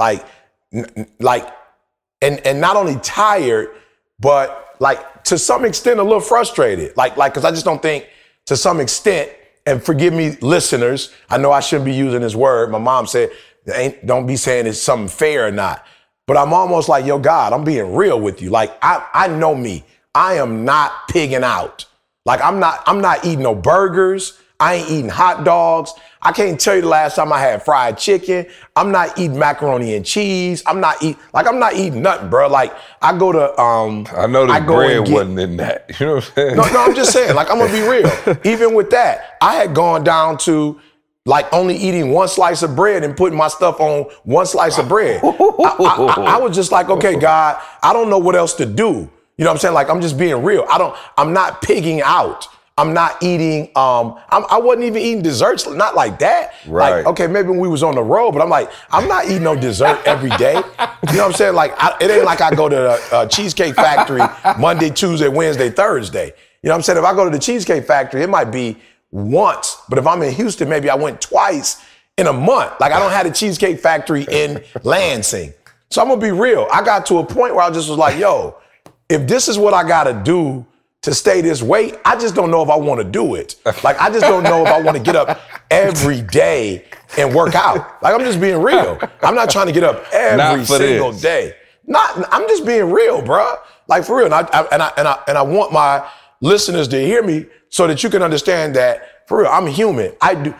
And not only tired, but like to some extent a little frustrated. Cause I just don't think, to some extent, and forgive me, listeners, I know I shouldn't be using this word. My mom said, don't be saying it's something fair or not. But I'm almost like, yo, God, I'm being real with you. Like, I know me. I am not pigging out. Like, I'm not eating no burgers. I ain't eating hot dogs. I can't tell you the last time I had fried chicken. I'm not eating macaroni and cheese. I'm not eating nothing, bro. Like, I go to, I know the bread wasn't in that. You know what I'm saying? No, I'm just saying, like, I'm gonna be real. Even with that, I had gone down to like only eating one slice of bread and putting my stuff on one slice of bread. I was just like, okay, God, I don't know what else to do. You know what I'm saying? Like, I'm just being real. I'm not pigging out. I'm not eating, I wasn't even eating desserts, not like that. Right. Like, okay, maybe when we was on the road, but I'm like, I'm not eating no dessert every day. You know what I'm saying? Like, it ain't like I go to the Cheesecake Factory Monday, Tuesday, Wednesday, Thursday. You know what I'm saying? If I go to the Cheesecake Factory, it might be once, but if I'm in Houston, maybe I went twice in a month. Like, I don't have the Cheesecake Factory in Lansing. So I'm gonna be real. I got to a point where I just was like, yo, if this is what I gotta do to stay this weight, I just don't know if I want to do it. Like, I just don't know if I want to get up every day and work out. Like, I'm just being real. I'm not trying to get up every single day. I'm just being real, bro. Like, for real. And I want my listeners to hear me so that you can understand that, for real, I'm human. I do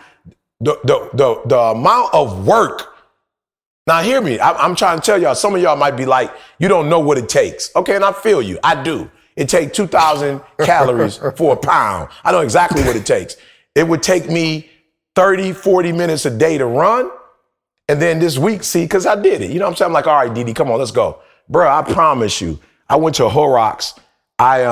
the amount of work. Now, hear me. I'm trying to tell y'all, some of y'all might be like, you don't know what it takes. Okay, and I feel you. I do. It takes 2,000 calories for a pound. I know exactly what it takes. It would take me 30, 40 minutes a day to run. And then this week, because I did it. You know what I'm saying? I'm like, all right, Dee Dee, come on, let's go. Bro, I promise you, I went to Horrocks. I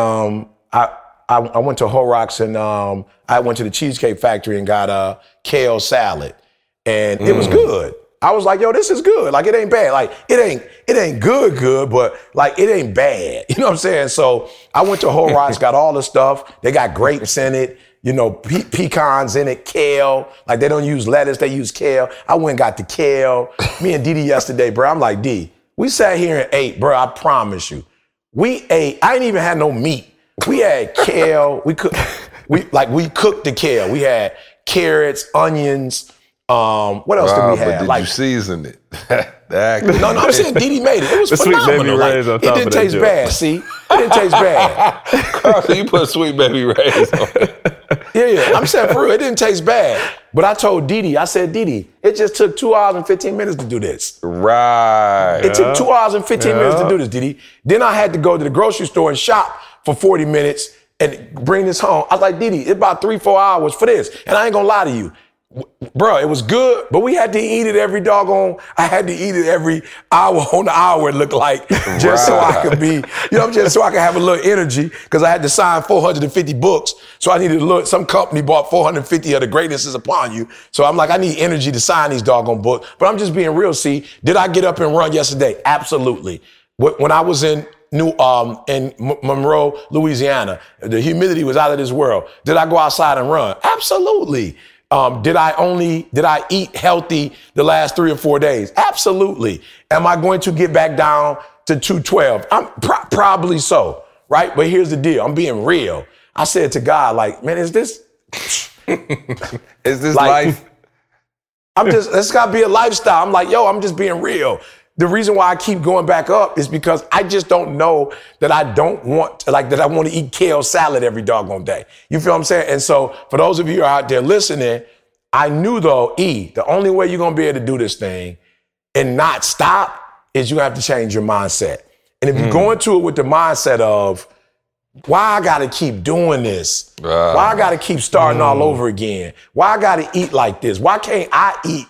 went to Horrocks and I went to the Cheesecake Factory and got a kale salad. And it was good. I was like, yo, this is good. Like, it ain't bad. Like, it ain't good, but like, it ain't bad. You know what I'm saying? So I went to Whole Rice, got all the stuff. They got grapes in it, you know, pecans in it, kale. Like, they don't use lettuce, they use kale. I went and got the kale. Me and Didi yesterday, bro, I'm like, D, we sat here and ate, bro, I promise you. We ate, I ain't even had no meat. We had kale, we cooked the kale. We had carrots, onions, what else did we have? But did you season it? No, I'm saying Didi made it. It was The sweet phenomenal. baby rays on It top didn't of that taste joke. bad, see? It didn't taste bad. Carl, you put sweet baby rays on it. Yeah, I'm saying for real, it didn't taste bad. But I told Didi, I said, Didi, it just took 2 hours and 15 minutes to do this. Right. It took 2 hours and 15 minutes to do this, Didi. Then I had to go to the grocery store and shop for 40 minutes and bring this home. I was like, Didi, it's about 3-4 hours for this. And I ain't gonna lie to you. Bro, it was good, but we had to eat it every doggone, I had to eat it every hour on the hour, it looked like, just so I could be, you know, just so I could have a little energy, because I had to sign 450 books, so I needed to look, some company bought 450 of The Greatness Is Upon You, so I'm like, I need energy to sign these doggone books, but I'm just being real, see, did I get up and run yesterday? Absolutely. When I was in Monroe, Louisiana, the humidity was out of this world. Did I go outside and run? Absolutely. Did I eat healthy the last 3 or 4 days? Absolutely. Am I going to get back down to 212? Probably so, right? But here's the deal. I'm being real. I said to God, like, man, is this life? It's gotta be a lifestyle. I'm like, yo, I'm just being real. The reason why I keep going back up is because I just don't know that I don't want to, that I want to eat kale salad every doggone day. You feel what I'm saying? And so for those of you who are out there listening, I knew though, the only way you're going to be able to do this thing and not stop is you have to change your mindset. And if you go into it with the mindset of, why I got to keep doing this? Why I got to keep starting all over again? Why I got to eat like this? Why can't I eat,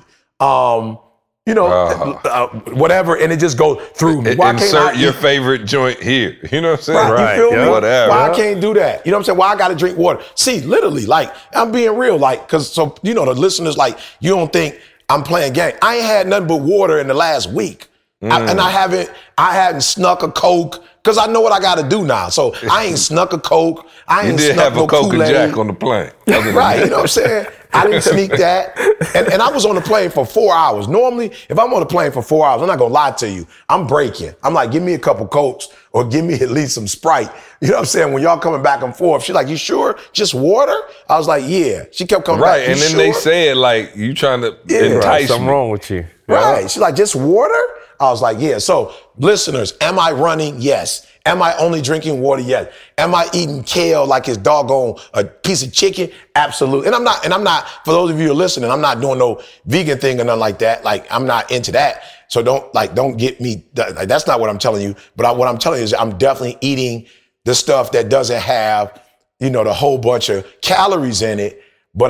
whatever, and it just go through me. Why Insert your favorite joint here. You know what I'm saying? Right. You feel me? Whatever. Why I can't do that? You know what I'm saying? Why I gotta drink water? See, literally, like, I'm being real, like, cause so, you know, the listeners, like, you don't think I'm playing game. I ain't had nothing but water in the last week. I hadn't snuck a Coke, cause I know what I gotta do now. So I ain't snuck a Coke. I ain't did snuck have no a Coke and Kool-Aid. Jack on the plane. Right, you know what I'm saying? I didn't sneak that. And I was on the plane for 4 hours. Normally, if I'm on the plane for 4 hours, I'm not gonna lie to you, I'm breaking. I'm like, give me a couple Cokes or give me at least some Sprite. You know what I'm saying? When y'all coming back and forth, she's like, you sure? Just water? I was like, yeah. She kept coming back. Right, and then they said, like, you trying to entice Something me. wrong with you. Right. She's like, just water? I was like, yeah. So, listeners, am I running? Yes. Am I only drinking water? Yes. Am I eating kale like it's doggone a piece of chicken? Absolutely. And I'm not, for those of you who are listening, I'm not doing no vegan thing or nothing like that. Like, I'm not into that. So don't get me, that's not what I'm telling you. But what I'm telling you is I'm definitely eating the stuff that doesn't have, you know, the whole bunch of calories in it. But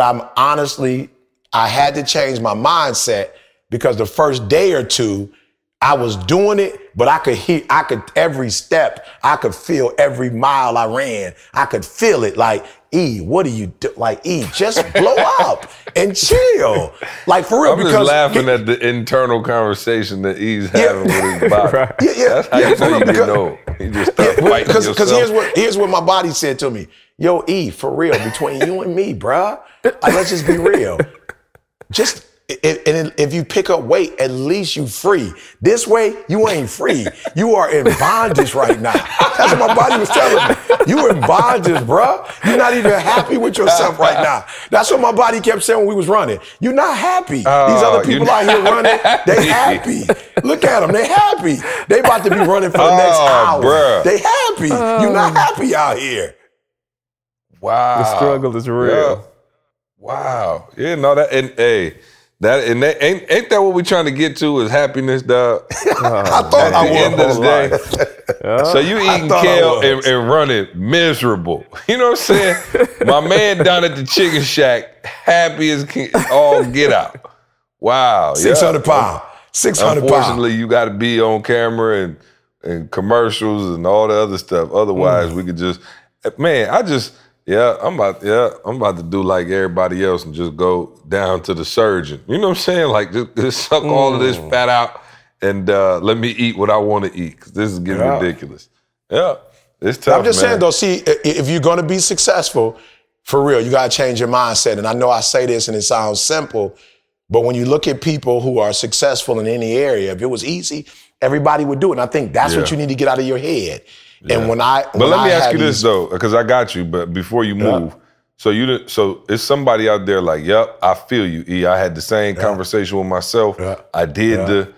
I had to change my mindset because the first day or two, I was doing it, but I could every step, I could feel every mile I ran. I could feel it like, what do you do? Like, just blow up and chill. Like, for real. I'm just laughing at the internal conversation that E's having with his body. Right. That's how you know you get old. You just start fighting yourself. Because here's what my body said to me. Yo, for real, between you and me, bruh, like, let's just be real. Just, and if you pick up weight, at least you free. This way, you ain't free. You are in bondage right now. That's what my body was telling me. You in bondage, bruh. You're not even happy with yourself right now. That's what my body kept saying when we was running. You're not happy. These other people out here running, they happy. Look at them, they happy. They about to be running for the next hour. Bruh. They happy. You're not happy out here. Wow. The struggle is real. Yeah. Wow. Yeah, no, that, and hey, ain't that what we trying to get to is happiness, dog? I thought At the end of the day. So you eating kale and running miserable. You know what I'm saying? My man down at the chicken shack, happy as all get out. Wow. 600 pounds. 600 pounds. Unfortunately, you got to be on camera and commercials and all the other stuff. Otherwise, we could just, man, Yeah, I'm about to do like everybody else and just go down to the surgeon. You know what I'm saying? Like just suck all of this fat out and let me eat what I want to eat, because this is getting ridiculous. Yeah, it's tough. I'm just saying though, see, if you're gonna be successful, for real, you gotta change your mindset. And I know I say this and it sounds simple, but when you look at people who are successful in any area, if it was easy, everybody would do it. And I think that's what you need to get out of your head. Yeah. And but let me ask you this though, because I got you. But before you move, so it's somebody out there like, yep, I feel you, E. I had the same conversation with myself. I did the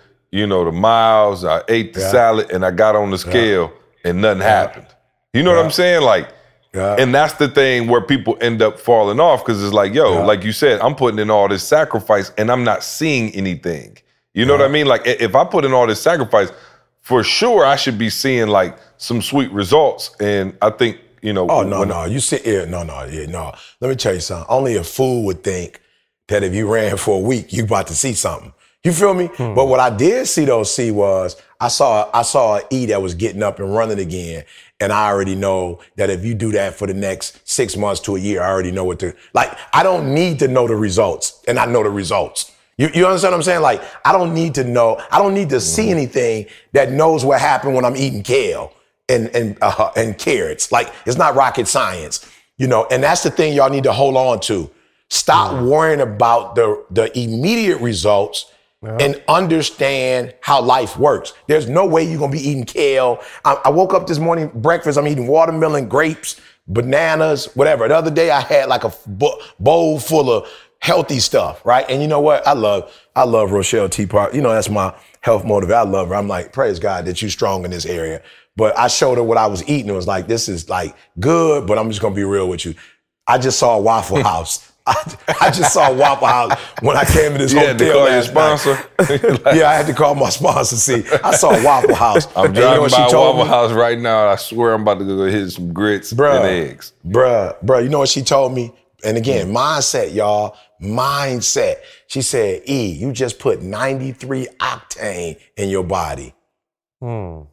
miles. I ate the salad, and I got on the scale, and nothing happened. You know what I'm saying? Like, and that's the thing where people end up falling off, because it's like, like you said, I'm putting in all this sacrifice, and I'm not seeing anything. You know what I mean? Like, if I put in all this sacrifice, for sure, I should be seeing like some sweet results. And I think, you see, no. Let me tell you something. Only a fool would think that if you ran for a week, you about to see something. You feel me? But what I did see was I saw an E that was getting up and running again. And I already know that if you do that for the next 6 months to a year, I already know I don't need to know the results, and I know the results. You understand what I'm saying? Like, I don't need to know. I don't need to see anything that knows what happened when I'm eating kale and carrots. Like, it's not rocket science, And that's the thing y'all need to hold on to. Stop worrying about the immediate results and understand how life works. There's no way you're gonna be eating kale. I woke up this morning, breakfast, I'm eating watermelon, grapes, bananas, whatever. The other day I had like a bowl full of healthy stuff, right? And you know what? I love Rochelle T. Park. That's my health motivator. I love her. I'm like, praise God that you're strong in this area. But I showed her what I was eating. It was like, this is like good, but I'm just gonna be real with you. I just saw a Waffle House. I just saw a Waffle House when I came to this hotel. You had to call your sponsor? Yeah, I had to call my sponsor. See, I saw a Waffle House. I'm driving by Waffle House right now. I swear I'm about to go hit some grits and eggs. Bruh, you know what she told me? And again, mindset, y'all. Mindset. She said, E, you just put 93 octane in your body. I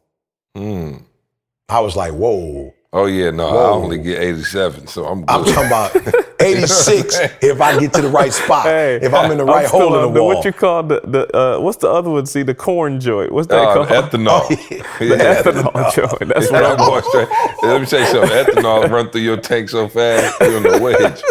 was like, whoa. Oh, yeah, no, I only get 87, so I'm good. I'm talking about 86 if I get to the right spot. If I'm in the right hole in the wall. What you call what's the other one? See, the corn joint. What's that called? Ethanol. The ethanol joint. That's what I'm going straight. Let me tell you something. Ethanol run through your tank so fast, you're on the wedge.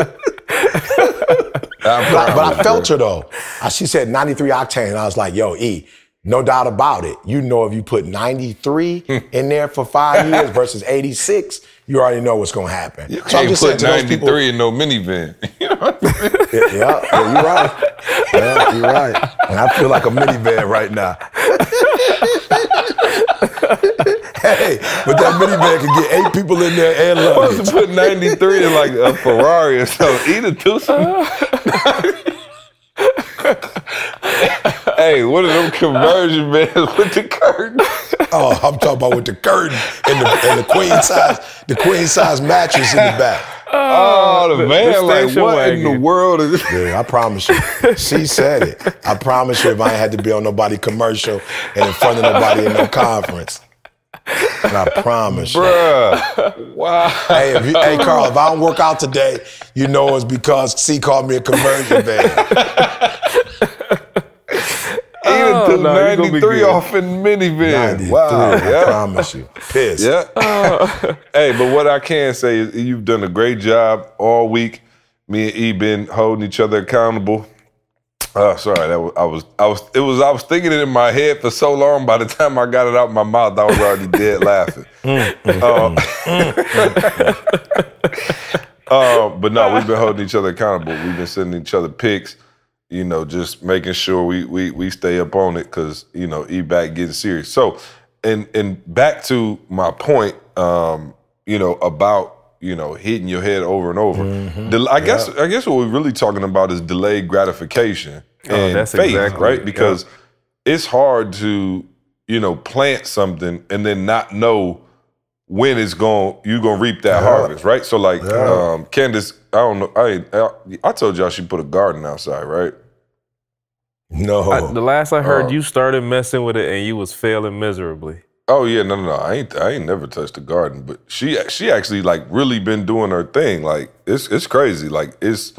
But I felt her, though. She said 93 octane, and I was like, yo, E, no doubt about it. If you put 93 in there for 5 years versus 86, you already know what's going to happen. You can't put 93 in no minivan. Yeah, you're right. Yeah, you're right. And I feel like a minivan right now. Hey, but that minivan can get 8 people in there and luggage. Supposed to put 93 in like a Ferrari or something. Either do something. Hey, what are them conversion vans with the curtain? Oh, I'm talking about with the curtain and the queen size mattress in the back. Oh, the van, like what wagon. In the world is this? Yeah, I promise you. She said it. I promise you if I ain't had to be on nobody commercial and in front of nobody in no conference. And I promise you. Bruh. Wow. Hey, Carl, if I don't work out today, you know it's because C called me a conversion van. He took 93 off in minivan. 93, wow. I promise you. Pissed. Yeah. Hey, but what I can say is you've done a great job all week. Me and E been holding each other accountable. Sorry, I was thinking it in my head for so long. By the time I got it out my mouth, I was already dead laughing. But no, we've been holding each other accountable. We've been sending each other pics. Just making sure we stay up on it because, E-Back getting serious. So, and back to my point, about, hitting your head over and over. Mm-hmm. I guess what we're really talking about is delayed gratification and that's faith, exactly right? Because it's hard to, plant something and then not know when you're gonna reap that harvest, right? So like, Candace, I don't know, I told y'all she put a garden outside, right? No. The last I heard, you started messing with it and you was failing miserably. Oh yeah, no. I ain't never touched the garden, but she actually like really been doing her thing. Like it's crazy. Like it's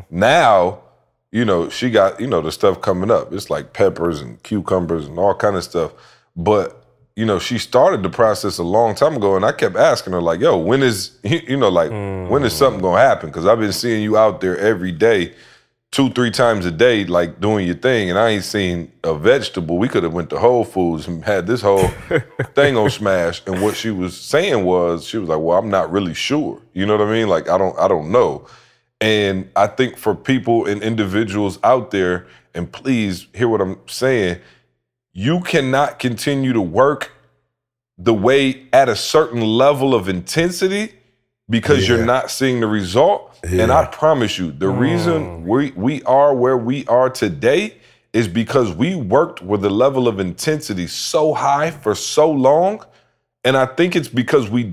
now, you know, she got, you know, the stuff coming up. It's like peppers and cucumbers and all kind of stuff. But you know, she started the process a long time ago, and I kept asking her like, "Yo, when is you know like when is something gonna happen?" Because I've been seeing you out there every day. 2-3 times a day, like doing your thing, and I ain't seen a vegetable. We could have went to Whole Foods and had this whole thing on smash. And what she was saying was, she was like, "Well, I'm not really sure." You know what I mean? Like I don't know. And I think for people and individuals out there, and please hear what I'm saying, you cannot continue to work the way at a certain level of intensity because you're not seeing the result. And I promise you, the reason we are where we are today is because we worked with a level of intensity so high for so long. And I think it's because we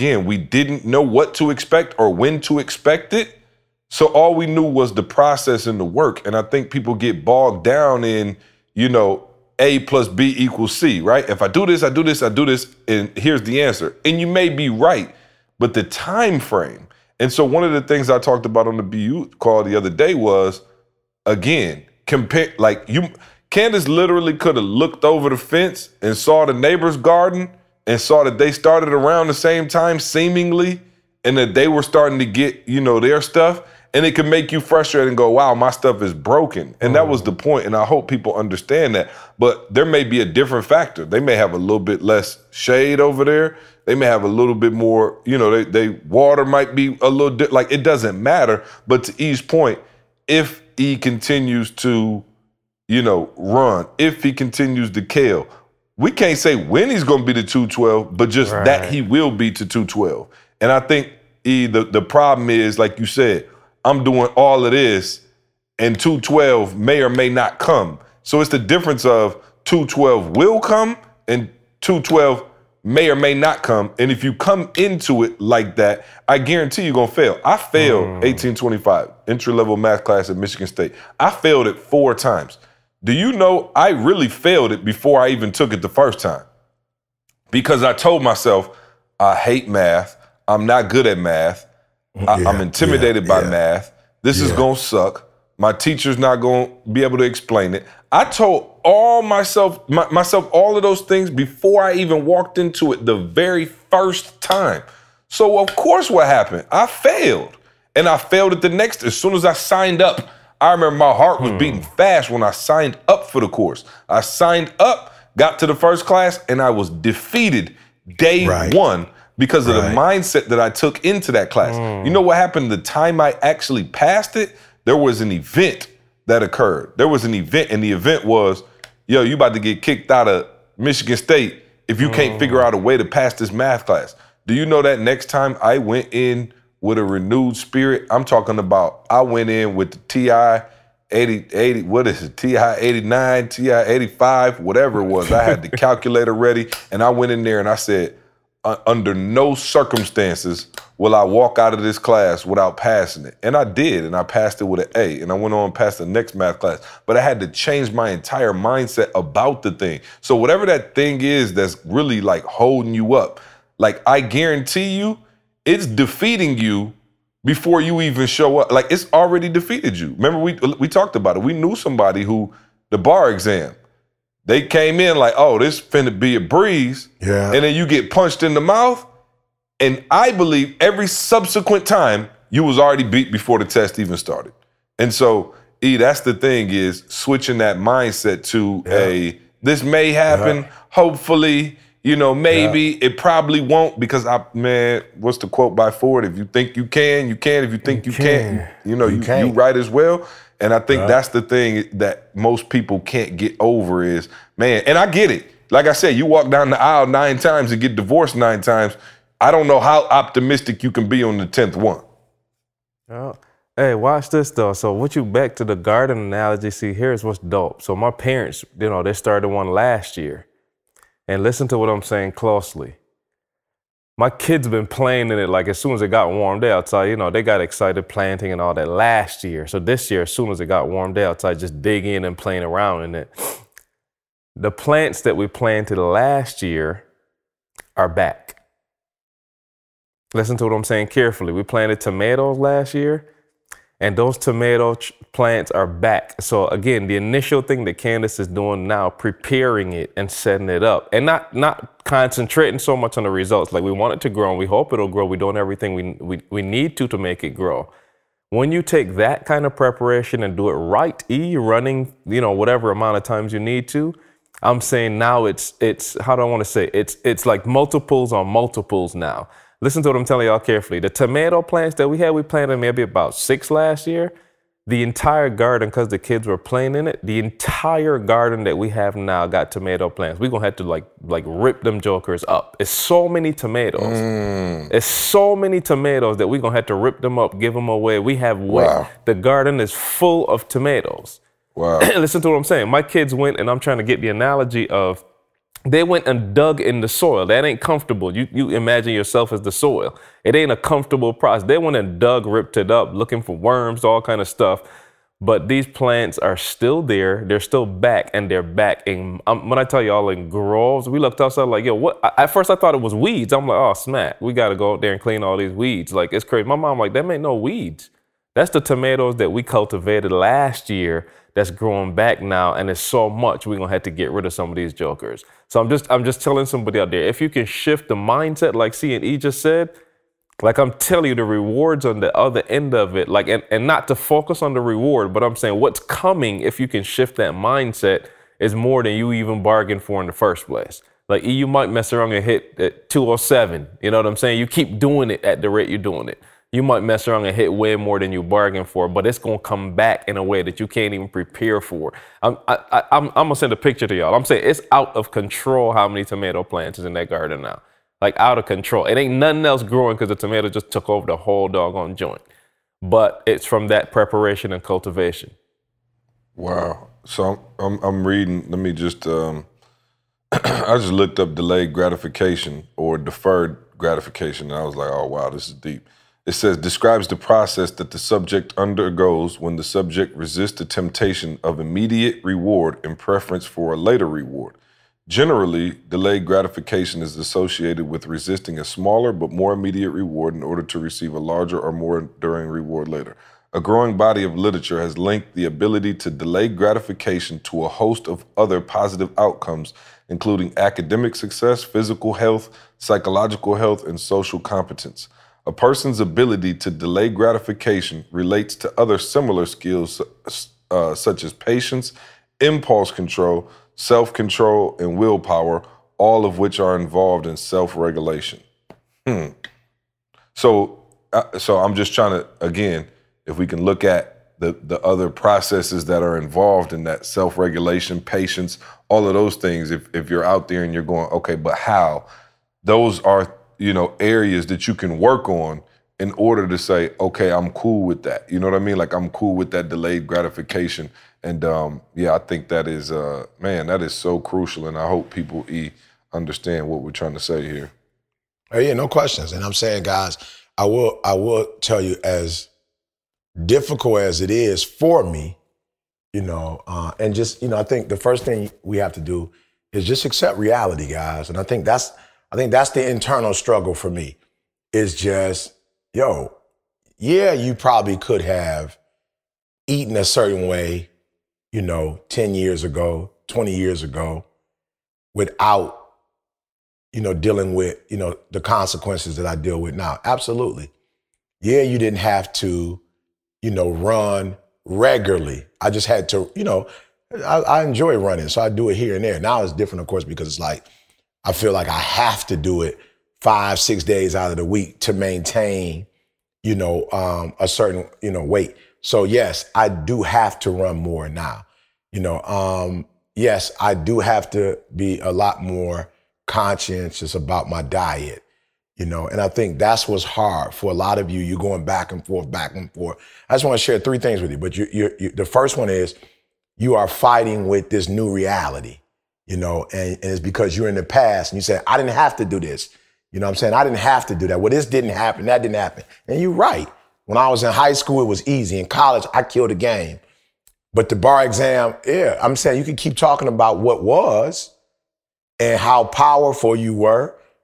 didn't know what to expect or when to expect it. So all we knew was the process and the work. And I think people get bogged down in, you know, A plus B equals C, right? If I do this, I do this, I do this, and here's the answer. And you may be right, but the time frame. And so one of the things I talked about on the BU call the other day was, again, compare, like Candace literally could have looked over the fence and saw the neighbor's garden and saw that they started around the same time, seemingly, and that they were starting to get, you know, their stuff. And it can make you frustrated and go, wow, my stuff is broken. And that was the point. And I hope people understand that. But there may be a different factor. They may have a little bit less shade over there. They may have a little bit more, you know, they water might be a little, like it doesn't matter. But to E's point, if E continues to, you know, run, if he continues to kill, we can't say when he's going to be to 212, but just that he will be to 212. And I think, E, the problem is, like you said, I'm doing all of this and 212 may or may not come. So it's the difference of 212 will come and 212 may or may not come. And if you come into it like that, I guarantee you're going to fail. I failed 1825, entry-level math class at Michigan State. I failed it 4 times. Do you know I really failed it before I even took it the first time? Because I told myself, I hate math. I'm not good at math. I'm intimidated by math. This is going to suck. My teacher's not going to be able to explain it. I told myself all of those things before I even walked into it the very first time. So of course what happened? I failed. And I failed at the next. As soon as I signed up, I remember my heart was beating fast when I signed up for the course. I signed up, got to the first class, and I was defeated day one because of the mindset that I took into that class. You know what happened the time I actually passed it? There was an event that occurred. There was an event, and the event was, yo, you about to get kicked out of Michigan State if you can't figure out a way to pass this math class. Do you know that next time I went in with a renewed spirit? I'm talking about I went in with the TI 80, what is it, TI 89, TI 85, whatever it was. I had the calculator ready, and I went in there and I said, under no circumstances will I walk out of this class without passing it. And I did, and I passed it with an A, and I went on past the next math class. But I had to change my entire mindset about the thing. So whatever that thing is that's really like holding you up, like I guarantee you, it's defeating you before you even show up. Like it's already defeated you. Remember we talked about it. We knew somebody who, the bar exam, they came in like, oh, this finna be a breeze. Yeah. And then you get punched in the mouth. And I believe every subsequent time you was already beat before the test even started. And so, E, that's the thing is switching that mindset to this may happen, hopefully, you know, maybe it probably won't because what's the quote by Ford? If you think you can, you can. If you think you can't, you know, you right as well. And I think that's the thing that most people can't get over is, man, and I get it. Like I said, you walk down the aisle 9 times and get divorced 9 times. I don't know how optimistic you can be on the 10th one. Oh. Hey, watch this though. So what you back to the garden analogy, see, here's what's dope. So my parents, you know, they started one last year. And listen to what I'm saying closely. My kids been playing in it like as soon as it got warmed outside, you know, they got excited planting and all that last year. So this year, as soon as it got warmed outside, just dig in and playing around in it. The plants that we planted last year, are back. Listen to what I'm saying carefully. We planted tomatoes last year, and those tomato plants are back. So again, the initial thing that Candace is doing now, preparing it and setting it up, and not concentrating so much on the results. Like, we want it to grow and we hope it'll grow. We're doing everything we need to make it grow. When you take that kind of preparation and do it right, running, whatever amount of times you need to, I'm saying now it's how do I want to say, it's like multiples on multiples now. Listen to what I'm telling y'all carefully. The tomato plants that we planted maybe about 6 last year. The entire garden, because the kids were playing in it, the entire garden that we have now got tomato plants. We're going to have to like rip them jokers up. It's so many tomatoes. It's so many tomatoes that we're going to have to rip them up, give them away. We have Wow. The garden is full of tomatoes. Wow. Listen to what I'm saying. My kids went, and I'm trying to get the analogy of, they went and dug in the soil. That ain't comfortable. You imagine yourself as the soil. It ain't a comfortable process. They went and dug, ripped it up, looking for worms, all kind of stuff. But these plants are still there. They're still back, and they're back. And when I tell y'all in groves, we looked outside like, yo, what? At first I thought it was weeds. I'm like, oh, smack. We got to go out there and clean all these weeds. Like, it's crazy. My mom like, that ain't no weeds. That's the tomatoes that we cultivated last year that's growing back now, and it's so much we're gonna have to get rid of some of these jokers. So I'm just telling somebody out there, if you can shift the mindset, like C&E just said, like, I'm telling you, the rewards on the other end of it, like, and not to focus on the reward, but I'm saying what's coming if you can shift that mindset is more than you even bargained for in the first place. Like, you might mess around and hit at 207. You know what I'm saying? You keep doing it at the rate you're doing it. You might mess around and hit way more than you bargained for, but it's going to come back in a way that you can't even prepare for. I'm going to send a picture to y'all. I'm saying it's out of control how many tomato plants is in that garden now. Like, out of control. It ain't nothing else growing because the tomato just took over the whole doggone joint. But it's from that preparation and cultivation. Wow. So I'm reading, let me just, I just looked up delayed gratification or deferred gratification, and I was like, oh, wow, this is deep. It says, describes the process that the subject undergoes when the subject resists the temptation of immediate reward in preference for a later reward. Generally, delayed gratification is associated with resisting a smaller but more immediate reward in order to receive a larger or more enduring reward later. A growing body of literature has linked the ability to delay gratification to a host of other positive outcomes, including academic success, physical health, psychological health, and social competence. A person's ability to delay gratification relates to other similar skills such as patience, impulse control, self-control, and willpower, all of which are involved in self-regulation. So I'm just trying to, again, if we can look at the other processes that are involved in that self-regulation, patience, all of those things, if you're out there and you're going, okay, but how? Those are, areas that you can work on in order to say, okay, I'm cool with that. You know what I mean? Like, I'm cool with that delayed gratification. And I think that is, that is so crucial. And I hope people understand what we're trying to say here. Oh, yeah, no questions. And I'm saying, guys, I will tell you, as difficult as it is for me, and just, I think the first thing we have to do is just accept reality, guys. And I think that's the internal struggle for me, is just, you probably could have eaten a certain way, 10 years ago, 20 years ago, without, dealing with, the consequences that I deal with now. Absolutely. Yeah, you didn't have to, run regularly. I just had to, I enjoy running, so I do it here and there. Now it's different, of course, because it's like, I feel like I have to do it 5-6 days out of the week to maintain, a certain, weight. So yes, I do have to run more now. Yes, I do have to be a lot more conscientious about my diet, and I think that's what's hard for a lot of you. You're going back and forth. I just want to share 3 things with you. But the first one is, you are fighting with this new reality. And it's because you're in the past and you say, I didn't have to do this. You know what I'm saying? I didn't have to do that. Well, this didn't happen. That didn't happen. And you're right. When I was in high school, it was easy. In college, I killed a game. But the bar exam, I'm saying you can keep talking about what was and how powerful you were,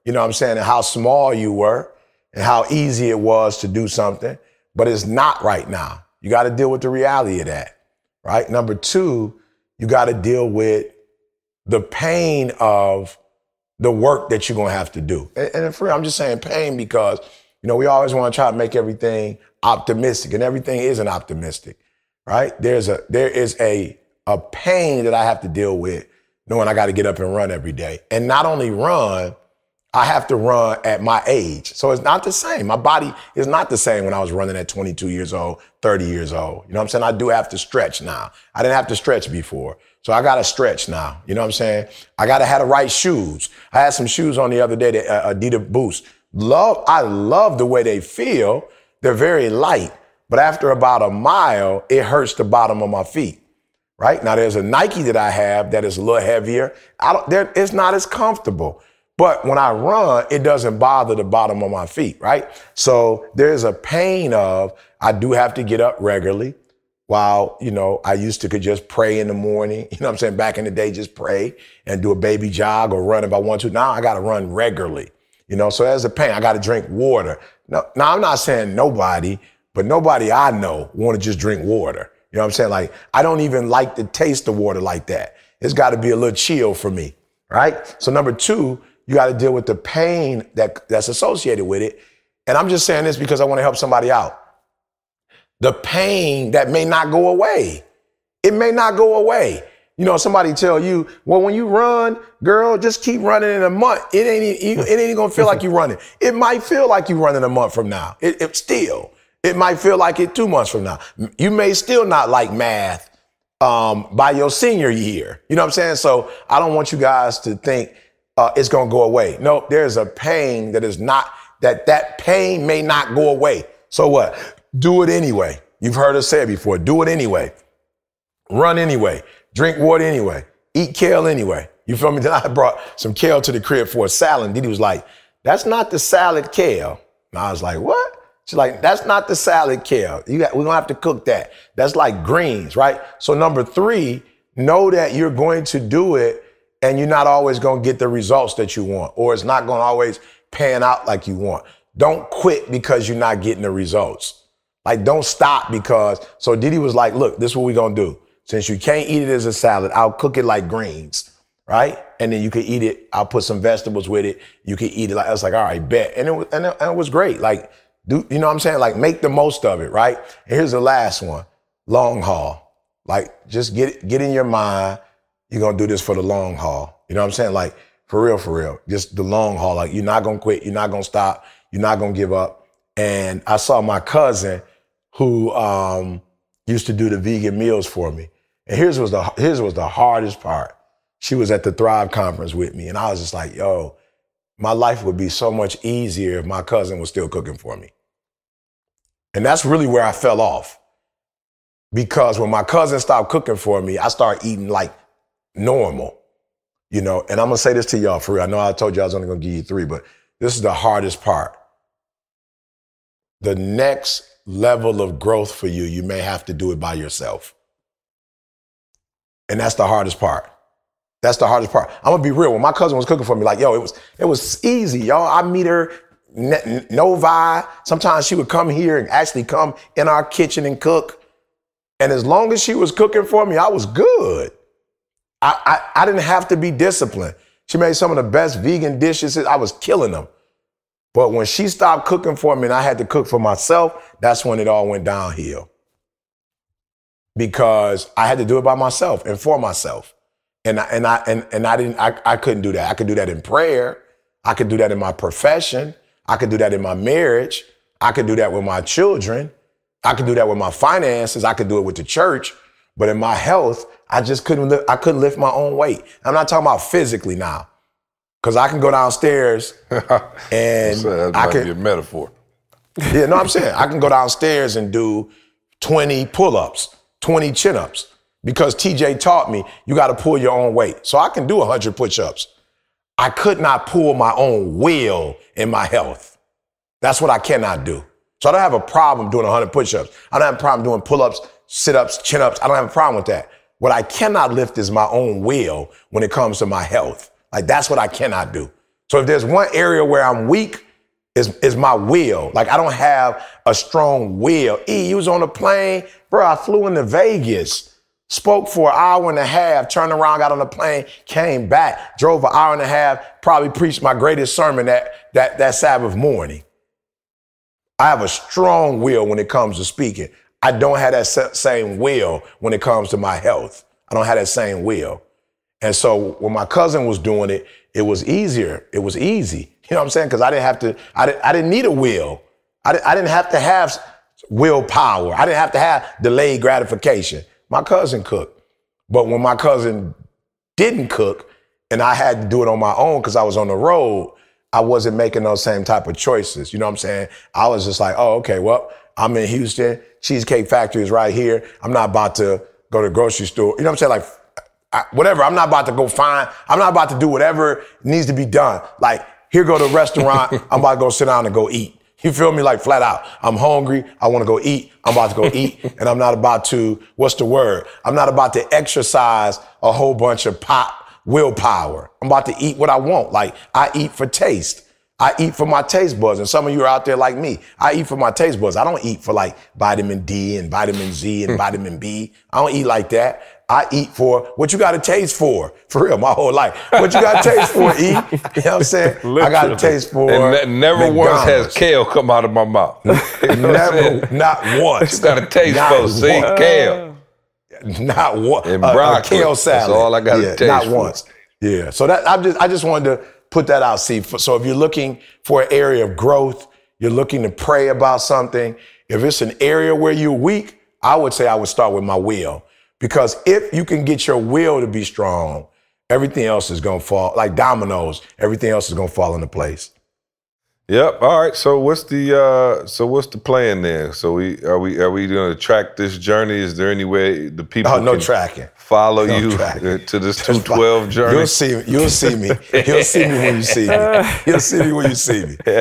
you know what I'm saying, and how small you were and how easy it was to do something, but it's not right now. You got to deal with the reality of that, right? Number two, you got to deal with the pain of the work that you're going to have to do. And for real, I'm just saying pain because, you know, we always want to try to make everything optimistic, and everything isn't optimistic, right? There is a pain that I have to deal with knowing I got to get up and run every day. And not only run, I have to run at my age. So it's not the same. My body is not the same when I was running at 22 years old, 30 years old. You know what I'm saying? I do have to stretch now. I didn't have to stretch before. So I got to stretch now. You know what I'm saying? I got to have the right shoes. I had some shoes on the other day, the Adidas Boost. I love the way they feel. They're very light. But after about a mile, it hurts the bottom of my feet. Right? Now, there's a Nike that I have that is a little heavier. It's not as comfortable. But when I run, it doesn't bother the bottom of my feet, right? So there's a pain of, I do have to get up regularly while, you know, I used to could just pray in the morning. You know what I'm saying? Back in the day, just pray and do a baby jog or run if I want to. Now I got to run regularly, you know? So there's a pain. I got to drink water. Now I'm not saying nobody, but nobody I know want to just drink water. You know what I'm saying? Like, I don't even like the taste of water like that. It's got to be a little chill for me, right? So number two, you got to deal with the pain that's associated with it. And I'm just saying this because I want to help somebody out. The pain that may not go away. It may not go away. You know, somebody tell you, well, when you run, girl, just keep running in a month. It ain't gonna feel like you're running. It might feel like you're running a month from now. It might feel like it 2 months from now. You may still not like math by your senior year. You know what I'm saying? So I don't want you guys to think it's going to go away. No, there's a pain that is not, that pain may not go away. So what? Do it anyway. You've heard us say it before. Do it anyway. Run anyway. Drink water anyway. Eat kale anyway. You feel me? Then I brought some kale to the crib for a salad. Didi was like, that's not the salad kale. And I was like, what? She's like, that's not the salad kale. We're going to have to cook that. That's like greens, right? So number three, know that you're going to do it and you're not always going to get the results that you want, or it's not going to always pan out like you want. Don't quit because you're not getting the results. Like, don't stop because, so Didi was like, look, this is what we're going to do. Since you can't eat it as a salad, I'll cook it like greens, right? And then you can eat it. I'll put some vegetables with it. You can eat it like, I was like, all right, bet. And it was great. Like, you know what I'm saying? Like, make the most of it, right? And here's the last one, long haul. Like, just get in your mind, you're going to do this for the long haul. You know what I'm saying? Like, for real. Just the long haul. Like, you're not going to quit. You're not going to stop. You're not going to give up. And I saw my cousin who used to do the vegan meals for me. And here's was the hardest part. She was at the Thrive conference with me. And I was just like, yo, my life would be so much easier if my cousin was still cooking for me. And that's really where I fell off. Because when my cousin stopped cooking for me, I started eating like normal, you know. And I'm going to say this to y'all for real. I know I told you I was only going to give you 3, but this is the hardest part. The next level of growth for you, you may have to do it by yourself. And that's the hardest part. That's the hardest part. I'm going to be real. When my cousin was cooking for me, like, yo, it was easy, y'all. I meet her, Novi. Sometimes she would come here and actually come in our kitchen and cook. And as long as she was cooking for me, I was good. I didn't have to be disciplined. She made some of the best vegan dishes. I was killing them. But when she stopped cooking for me and I had to cook for myself, that's when it all went downhill. Because I had to do it by myself and for myself. And I couldn't do that. I could do that in prayer. I could do that in my profession. I could do that in my marriage. I could do that with my children. I could do that with my finances. I could do it with the church. But in my health, I just couldn't lift my own weight. I'm not talking about physically now. Because I can go downstairs and that might be a metaphor. Yeah, no, I'm saying I can go downstairs and do 20 pull-ups, 20 chin-ups. Because TJ taught me you got to pull your own weight. So I can do 100 push-ups. I could not pull my own will in my health. That's what I cannot do. So I don't have a problem doing 100 push-ups. I don't have a problem doing pull-ups, sit-ups, chin-ups. I don't have a problem with that. What I cannot lift is my own will when it comes to my health. Like, that's what I cannot do. So if there's one area where I'm weak, is my will. Like, I don't have a strong will. You was on a plane, bro, I flew into Vegas, spoke for an hour and a half, turned around, got on the plane, came back, drove an hour and a half, probably preached my greatest sermon that Sabbath morning. I have a strong will when it comes to speaking. I don't have that same will when it comes to my health. I don't have that same will. And so when my cousin was doing it, it was easier. It was easy. You know what I'm saying? Because I didn't need a will. I didn't have to have willpower. I didn't have to have delayed gratification. My cousin cooked. But when my cousin didn't cook and I had to do it on my own because I was on the road, I wasn't making those same type of choices. You know what I'm saying? I was just like, oh, okay, well, I'm in Houston. Cheesecake Factory is right here. I'm not about to go to the grocery store. You know what I'm saying? Like, whatever. I'm not about to go I'm not about to do whatever needs to be done. Like, here go to the restaurant. I'm about to go sit down and go eat. You feel me? Like, flat out. I'm hungry. I want to go eat. I'm about to go eat. And I'm not about to, what's the word? I'm not about to exercise a whole bunch of willpower. I'm about to eat what I want. Like, I eat for taste. I eat for my taste buds. And some of you are out there like me. I eat for my taste buds. I don't eat for like vitamin D and vitamin Z and vitamin B. I don't eat like that. I eat for what you got to taste for real, my whole life. What you got to taste for, E? You know what I'm saying? I got to taste for and never once has kale come out of my mouth. Never, not once. You got to taste for, see, kale. Not one. And broccoli. Kale salad. That's all I got to taste not for. Once. Yeah, so that I just wanted to put that out. See, so if you're looking for an area of growth, you're looking to pray about something, if it's an area where you're weak, I would say I would start with my will. Because if you can get your will to be strong, everything else is going to fall, like dominoes, everything else is going to fall into place. Yep. All right. So what's the plan then? So are we going to track this journey? Is there any way the people can tracking. Follow you to this 212 journey? You'll see me. You'll see me when you see me. You'll see me when you see me. You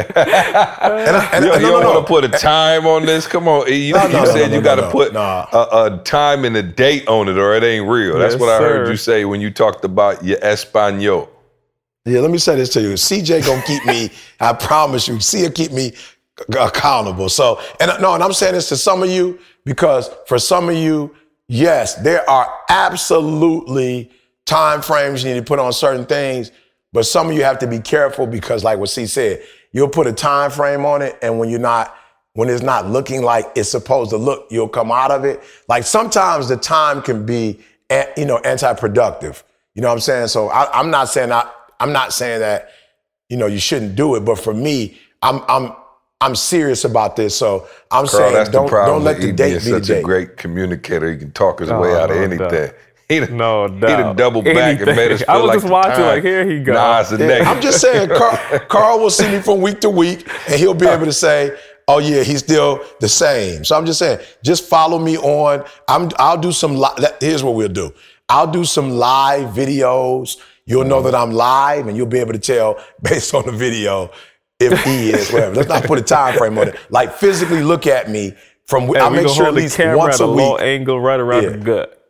don't want to put a time on this? Come on. You said you got to put a time and a date on it or it ain't real. That's what I heard you say when you talked about your Espanol. Yeah, let me say this to you. CJ gonna keep me, I promise you, he'll keep me accountable. So, and I'm saying this to some of you because for some of you, yes, there are absolutely time frames you need to put on certain things, but some of you have to be careful because like what C said, you'll put a time frame on it and when it's not looking like it's supposed to look, you'll come out of it. Like sometimes the time can be, anti-productive. You know what I'm saying? So I'm not saying that, you shouldn't do it. But for me, I'm serious about this. So I'm saying don't let the date be the date. He's such a great communicator. He can talk his way out of anything. He'd have doubled back and made us feel like I was just watching like, here he goes. I'm just saying, Carl will see me from week to week, and he'll be able to say, oh yeah, he's still the same. So I'm just saying, just follow me on. I'll do some, here's what we'll do. I'll do some live videos. You'll know that I'm live and you'll be able to tell based on the video if he is, whatever. Let's not put a time frame on it. Like physically look at me I make sure at least once a week. Low angle right around the gut.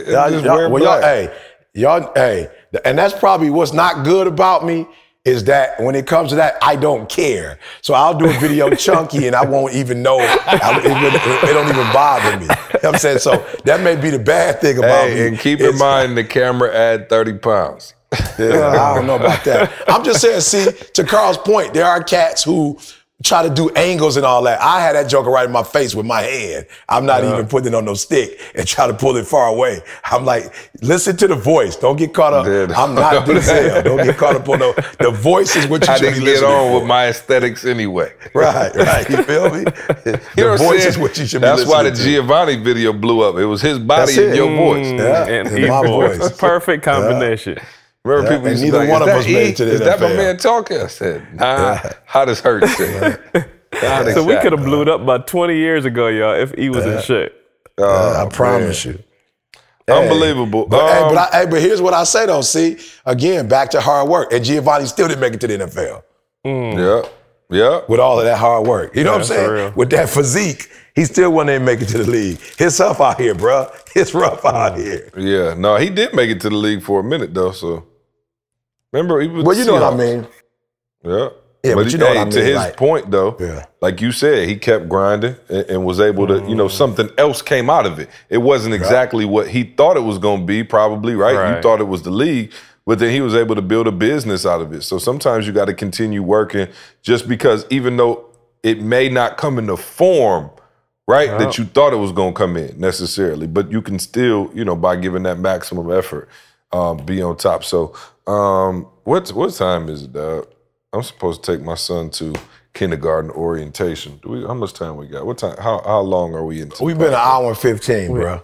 Y'all, and that's probably what's not good about me is that when it comes to that, I don't care. So I'll do a video chunky and I won't even know. It don't even bother me. You know what I'm saying? So that may be the bad thing about me. And keep in mind the camera add 30 pounds. Yeah, I don't know about that. I'm just saying, see, to Carl's point, there are cats who try to do angles and all that. I had that joker right in my face with my hand. I'm not even putting it on no stick and try to pull it far away. I'm like, listen to the voice. Don't get caught up. I'm not Denzel. Don't get caught up on the voice is what you should be listening to. I didn't get on with my aesthetics anyway. Right. You feel me? The voice is what you should be listening to. That's why the Giovanni video blew up. It was his body and your voice. Yeah, and my voice. Perfect combination. Remember people used to neither one of us made it to the NFL. Is that my man talking? I said, nah, how does Hurt say? So we could have blew it up about 20 years ago, y'all, if he was in shape. I promise you. Unbelievable. But here's what I say though, see? Again, back to hard work. And Giovanni still didn't make it to the NFL. Yeah. With all of that hard work. You know what I'm saying? With that physique, he still wasn't able to make it to the league. It's tough out here, bro. It's rough out here. Yeah. No, he did make it to the league for a minute though, so. Remember, he was well, you know what I mean. Yeah. Yeah, but you know what I mean, to his like- point, though, Yeah. like you said, he kept grinding and was able to, you know, something else came out of it. It wasn't exactly what he thought it was going to be, probably, right? You Right. thought it was the league, but then he was able to build a business out of it. So sometimes you got to continue working just because even though it may not come in the form, right, that you thought it was going to come in necessarily, but you can still, you know, by giving that maximum effort, be on top. So what time is it, dog? I'm supposed to take my son to kindergarten orientation. How much time we got? What time? How long are we into? We've been an hour and 15, bro.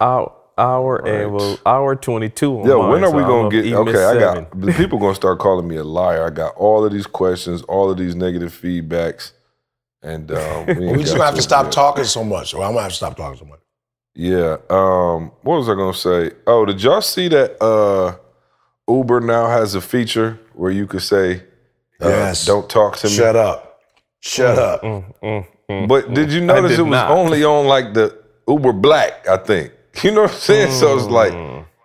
Hour 22 on Yo, mine, when are so we I gonna don't know if get? E Okay, missed I 7. got. The people gonna start calling me a liar. I got all of these questions, all of these negative feedbacks, and We just gonna have to stop talking so much, or I'm gonna have to stop talking so much. Yeah. What was I gonna say? Oh, did y'all see that Uber now has a feature where you could say, Yes. "Don't talk to me." Shut up. Shut up. But did you notice did it was not. only on like the Uber Black, I think. You know what I'm saying? So it's like,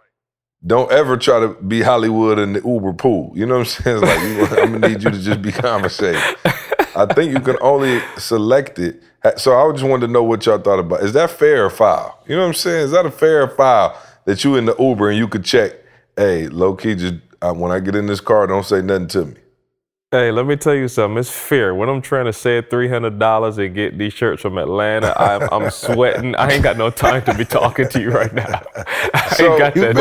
don't ever try to be Hollywood in the Uber pool. You know what I'm saying? It's like, I'm gonna need you to just be conversating. I think you can only select it. So I just wanted to know what y'all thought about. Is that fair or foul? You know what I'm saying? Is that a fair or foul that you in the Uber and you could check, hey, low key, just when I get in this car, don't say nothing to me. Hey, let me tell you something. It's fair. When I'm trying to save $300 and get these shirts from Atlanta, I'm sweating. I ain't got no time to be talking to you right now. I ain't got that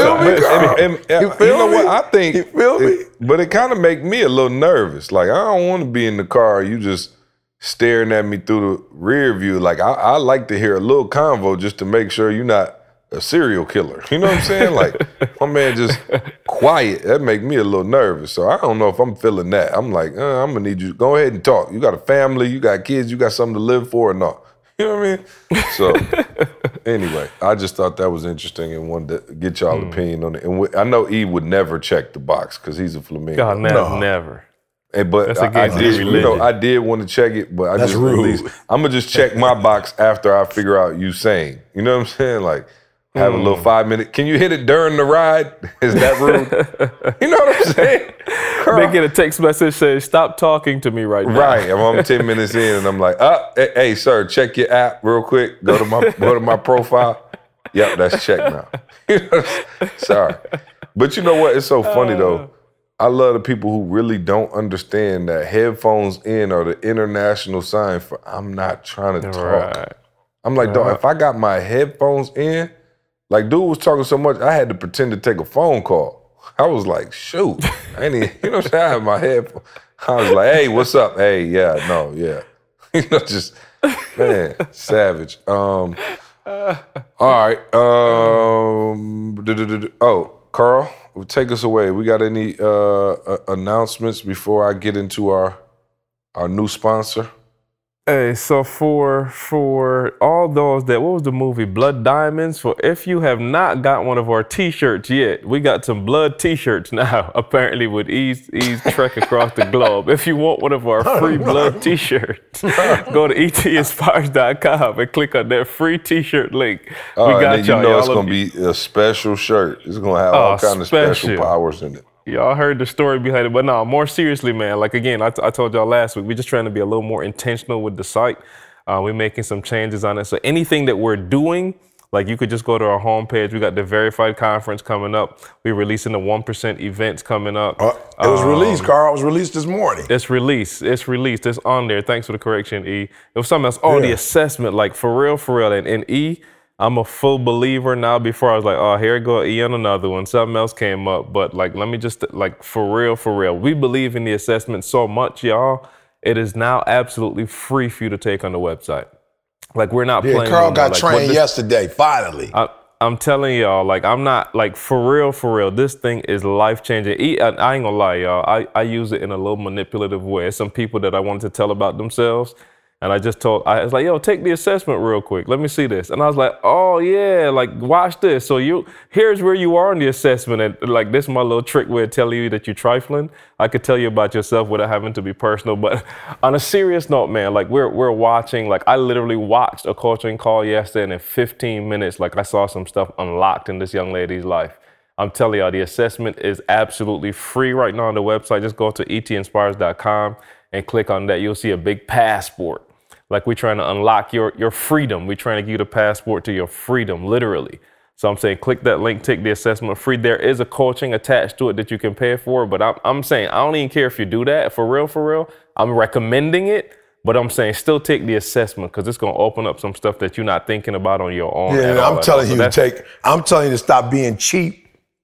time. You know what? I think, You feel me? but it kind of make me a little nervous. Like, I don't want to be in the car, you just staring at me through the rear view. Like, I like to hear a little convo just to make sure you're not a serial killer. You know what I'm saying? Like, my man just quiet. That make me a little nervous. So I don't know if I'm feeling that. I'm like, I'm gonna need you. Go ahead and talk. You got a family, you got kids, you got something to live for or not. You know what I mean? So anyway, I just thought that was interesting and wanted to get y'all opinion on it. And I know E would never check the box because he's a flamingo. God, never. But That's I against did, religion. I did want to check it, but I That's just rude. at least I'm gonna just check my box after I figure out you saying. You know what I'm saying? Like, have a little 5 minute. Can you hit it during the ride? Is that rude? You know what I'm saying? They get a text message saying, "Stop talking to me right now." Right. I'm 10 minutes in and I'm like, hey, sir, check your app real quick. Go to my profile. Yep, that's checked now. Sorry. But you know what? It's so funny though. I love the people who really don't understand that headphones in are the international sign for I'm not trying to talk. Right. I'm like, dog, if I got my headphones in, like dude was talking so much, I had to pretend to take a phone call. I was like, shoot. I ain't even, you know what I'm saying? I had my headphones. I was like, hey, what's up? Hey, yeah, no, yeah. You know, just, man, savage. All right. Carl, take us away. We got any announcements before I get into our new sponsor? Hey, so for all those that, what was the movie, Blood Diamonds? For if you have not got one of our T-shirts yet, we got some blood T-shirts now, apparently with E's trek across the globe. If you want one of our free blood T-shirts, go to etinspires.com and click on that free T-shirt link. We got you y'all. know it's gonna be a special shirt. It's gonna have all kind of special powers in it. Y'all heard the story behind it, but no, more seriously, man, like again, I told y'all last week, we're just trying to be a little more intentional with the site. We're making some changes on it. So anything that we're doing, like you could just go to our homepage. We got the Verified Conference coming up. We're releasing the 1% events coming up. It was released, Carl. It was released this morning. It's released. It's on there. Thanks for the correction, E. It was something else. Oh, the assessment, like for real. And E, I'm a full believer now. Before I was like, oh, here go E on another one. Something else came up. But like, let me just, like, for real. We believe in the assessment so much, y'all. It is now absolutely free for you to take on the website. Like, we're not playing. Carl got trained yesterday, finally. I'm telling y'all, like, I'm not, like, for real, this thing is life-changing. I ain't gonna lie, y'all. I use it in a little manipulative way. Some people that I wanted to tell about themselves. And I was like, yo, take the assessment real quick. Let me see this. And I was like, oh yeah, like watch this. So here's where you are in the assessment. And like, this is my little trick way of telling you that you're trifling. I could tell you about yourself without having to be personal. But on a serious note, man, like we're watching, like I literally watched a coaching call yesterday and in 15 minutes, like I saw some stuff unlocked in this young lady's life. I'm telling y'all, the assessment is absolutely free right now on the website. Just go to etinspires.com and click on that, you'll see a big passport. Like we're trying to unlock your freedom. We're trying to give you the passport to your freedom, literally. So I'm saying click that link, take the assessment free. There is a coaching attached to it that you can pay for, but I'm saying I don't even care if you do that, for real. I'm recommending it, but I'm saying still take the assessment because it's going to open up some stuff that you're not thinking about on your own. Yeah, I'm telling you to stop being cheap.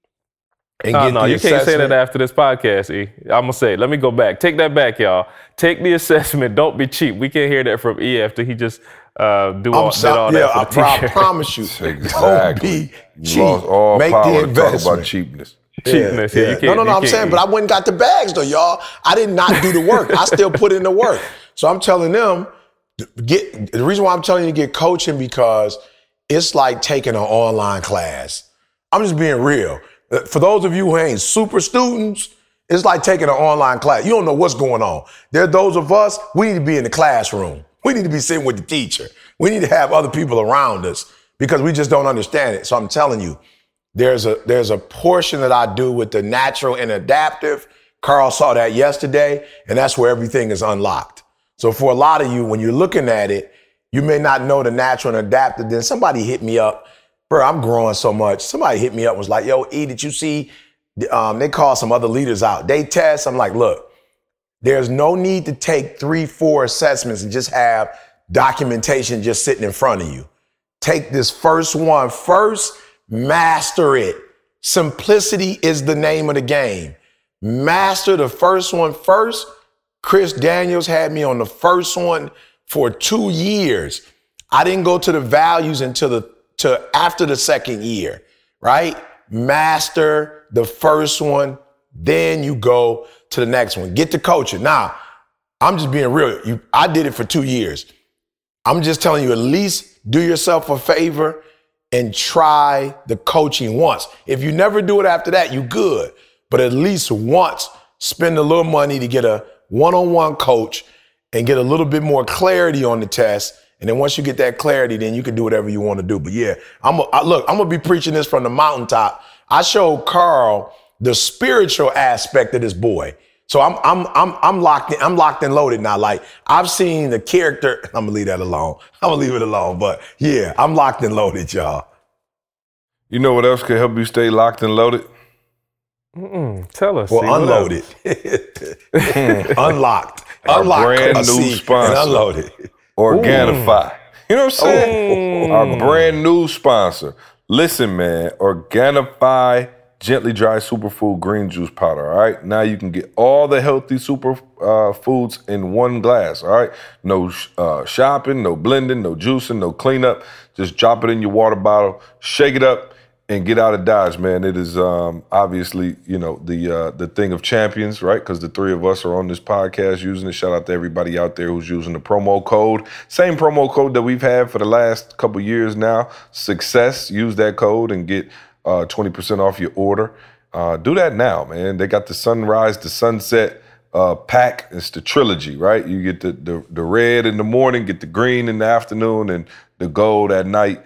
No, you can't say that after this podcast, E. I'm going to say it. Let me go back. Take that back, y'all. Take the assessment. Don't be cheap. We can't hear that from E after he just did all that for the I promise you. Exactly. Don't be cheap. Lost all Make power the to talk investment. about cheapness. Cheapness, yeah. You can't, No, I'm saying, but I went and got the bags though, y'all. I did not do the work. I still put in the work. So I'm telling them, the reason why I'm telling you to get coaching because it's like taking an online class. I'm just being real. For those of you who ain't super students, it's like taking an online class. You don't know what's going on. There are those of us, we need to be in the classroom. We need to be sitting with the teacher. We need to have other people around us because we just don't understand it. So I'm telling you, there's a portion that I do with the natural and adaptive. Carl saw that yesterday, and that's where everything is unlocked. So for a lot of you, when you're looking at it, you may not know the natural and adaptive. Then somebody hit me up. Bro, I'm growing so much. Somebody hit me up and was like, yo, E, did you see, they call some other leaders out. They test. I'm like, look, there's no need to take 3-4 assessments and just have documentation just sitting in front of you. Take this first one first, master it. Simplicity is the name of the game. Master the first one first. Chris Daniels had me on the first one for 2 years. I didn't go to the values until after the second year, right? Master the first one, then you go to the next one. Get to coaching. Now, I'm just being real. I did it for 2 years. I'm just telling you, at least do yourself a favor and try the coaching once. If you never do it after that, you good. But at least once, spend a little money to get a one-on-one coach and get a little bit more clarity on the test. And then once you get that clarity, then you can do whatever you want to do. But yeah, I'm going to be preaching this from the mountaintop. I showed Carl the spiritual aspect of this boy. So I'm locked in. I'm locked and loaded now. Like I've seen the character. I'm gonna leave that alone. I'm gonna leave it alone. But yeah, I'm locked and loaded, y'all. You know what else could help you stay locked and loaded? Tell us. Well, unloaded. Unlocked. Unlocked. Brand new sponsor. Unloaded. Organifi. You know what I'm saying? Our brand new sponsor. Listen, man, Organifi Gently Dry Superfood Green Juice Powder, all right? Now you can get all the healthy super foods in one glass, all right? No shopping, no blending, no juicing, no cleanup. Just drop it in your water bottle, shake it up, and get out of Dodge, man. It is obviously, you know, the thing of champions, right? Because the three of us are on this podcast using it. Shout out to everybody out there who's using the promo code. Same promo code that we've had for the last couple years now. Success. Use that code and get 20% off your order. Do that now, man. They got the sunrise, the sunset pack. It's the trilogy, right? You get the red in the morning, get the green in the afternoon, and the gold at night.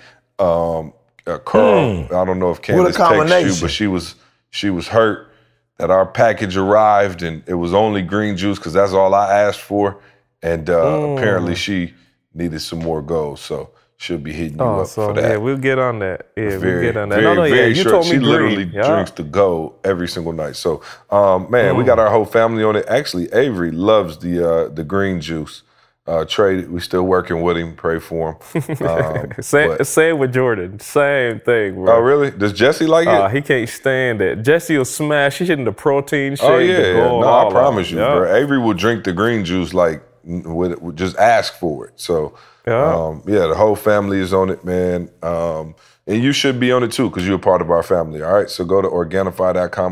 Carl, I don't know if Candace texted you, but she was hurt that our package arrived and it was only green juice because that's all I asked for. And apparently she needed some more gold. So she'll be hitting you up for that. Yeah, we'll get on that. Yeah, we'll get on that. Very you short. told me she green. literally drinks the gold every single night. So, man, we got our whole family on it. Actually, Avery loves the green juice. Trey, we still working with him. Pray for him. Same with Jordan. Same thing, bro. Oh, really? Does Jesse like it? He can't stand it. Jesse will smash. He's hitting the protein shake. Oh, yeah. The gold, no, I promise you, yeah. bro. Avery will drink the green juice like just ask for it. So, the whole family is on it, man. And you should be on it too because you're a part of our family, all right? So go to Organifi.com,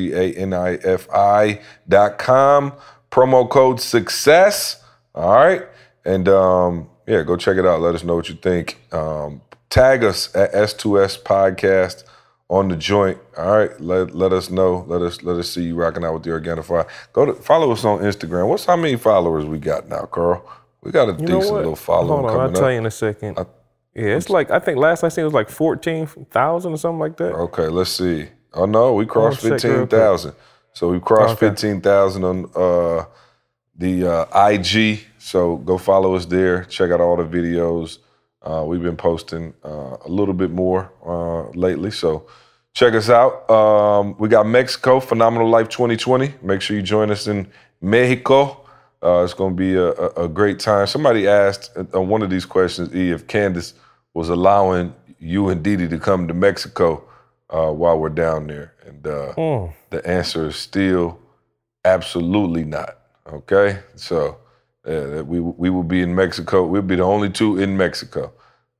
Organifi.com, promo code SUCCESS. All right. And go check it out. Let us know what you think. Tag us at S2S Podcast on the joint. All right. Let us know. Let us see you rocking out with the Organifi. Follow us on Instagram. What's how many followers we got now, Carl? We got a decent little following coming up. I'll tell you in a second. It's like, I think last I seen it was like 14,000 or something like that. Okay, let's see. Oh no, we crossed 15,000. So we crossed 15,000 on the IG. So go follow us there. Check out all the videos. We've been posting a little bit more lately. So check us out. We got Mexico, Phenomenal Life 2020. Make sure you join us in Mexico. It's going to be a great time. Somebody asked on one of these questions, E, if Candace was allowing you and Didi to come to Mexico while we're down there. And the answer is still absolutely not. Okay? So we will be in Mexico. We'll be the only two in Mexico.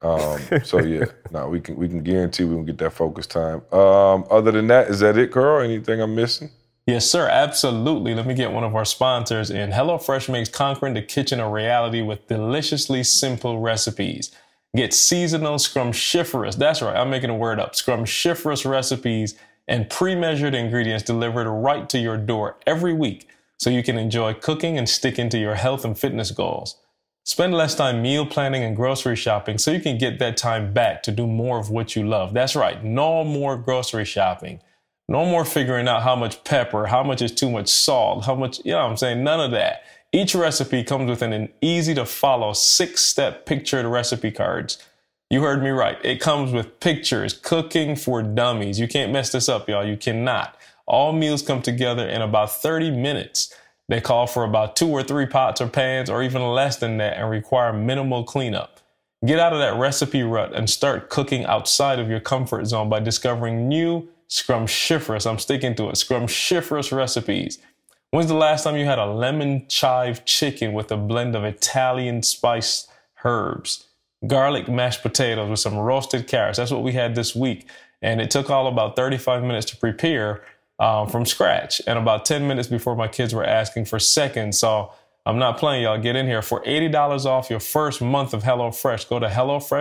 So yeah, no, we can guarantee we can get that focus time. Other than that, is that it, Carl? Anything I'm missing? Yes, sir. Absolutely. Let me get one of our sponsors in. HelloFresh makes conquering the kitchen a reality with deliciously simple recipes. Get seasonal scrumptious. That's right. I'm making a word up. Scrumptious recipes and pre-measured ingredients delivered right to your door every week so you can enjoy cooking and stick into your health and fitness goals. Spend less time meal planning and grocery shopping so you can get that time back to do more of what you love. That's right. No more grocery shopping. No more figuring out how much pepper, how much is too much salt, how much, you know what I'm saying? None of that. Each recipe comes with an easy to follow 6-step pictured recipe cards. You heard me right. It comes with pictures, cooking for dummies. You can't mess this up, y'all. You cannot. All meals come together in about 30 minutes. They call for about 2 or 3 pots or pans or even less than that and require minimal cleanup. Get out of that recipe rut and start cooking outside of your comfort zone by discovering new scrumptious, I'm sticking to it, scrumptious recipes. When's the last time you had a lemon chive chicken with a blend of Italian spiced herbs, garlic mashed potatoes with some roasted carrots? That's what we had this week. And it took all about 35 minutes to prepare from scratch and about 10 minutes before my kids were asking for seconds. So I'm not playing, y'all. Get in here. For $80 off your first month of HelloFresh, go to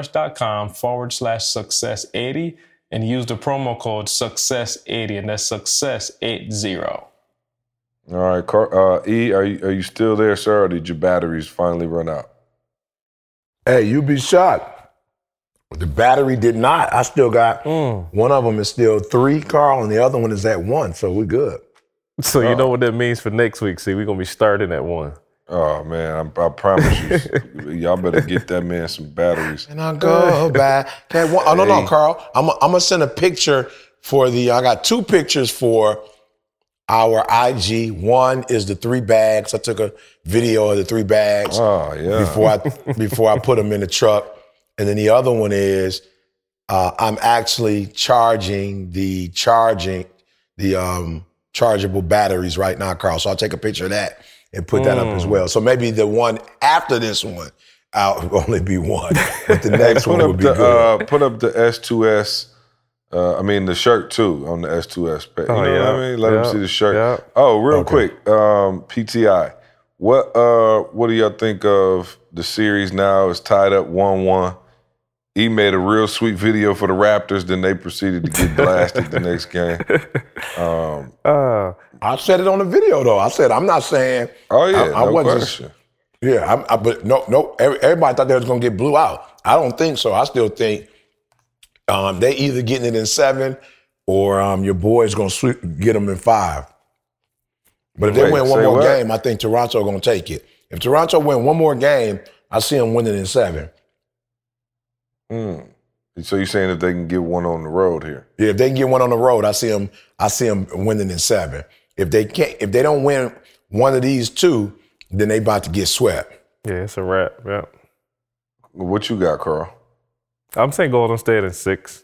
HelloFresh.com/success80 and use the promo code success80, and that's success80. All right, E, are you still there, sir, or did your batteries finally run out? Hey, you'd be shocked. The battery did not. I still got one of them is still 3, Carl, and the other one is at 1, so we're good. So you know what that means for next week. See, we're going to be starting at 1. Oh, man, I promise you, y'all better get that man some batteries. And I go back. Oh, no, Carl. I'm going to send a picture for I got 2 pictures for our IG. One is the 3 bags. I took a video of the 3 bags before I put them in the truck. And then the other one is I'm actually charging the chargeable batteries right now, Carl. So I'll take a picture of that and put that up as well. So maybe the one after this one, I'll only be 1. But the next one would be good. Put up the S2S, the shirt too on the S2S page. You know what I mean? Let them see the shirt. Yeah. Oh, real quick, PTI. What do y'all think of the series now? It's tied up 1-1. He made a real sweet video for the Raptors, then they proceeded to get blasted the next game. I said it on the video, though. I said, I'm not saying. Oh, yeah, I no wasn't question. But no, everybody thought they was going to get blew out. I don't think so. I still think they either getting it in 7 or your boy's going to get them in 5. But if they win one more game, I think Toronto going to take it. If Toronto win one more game, I see them winning in 7. So you're saying if they can get one on the road here? Yeah, if they can get one on the road, I see them winning in 7. If they don't win one of these 2, then they about to get swept. Yeah, it's a wrap. Yeah. What you got, Carl? I'm saying Golden State in 6.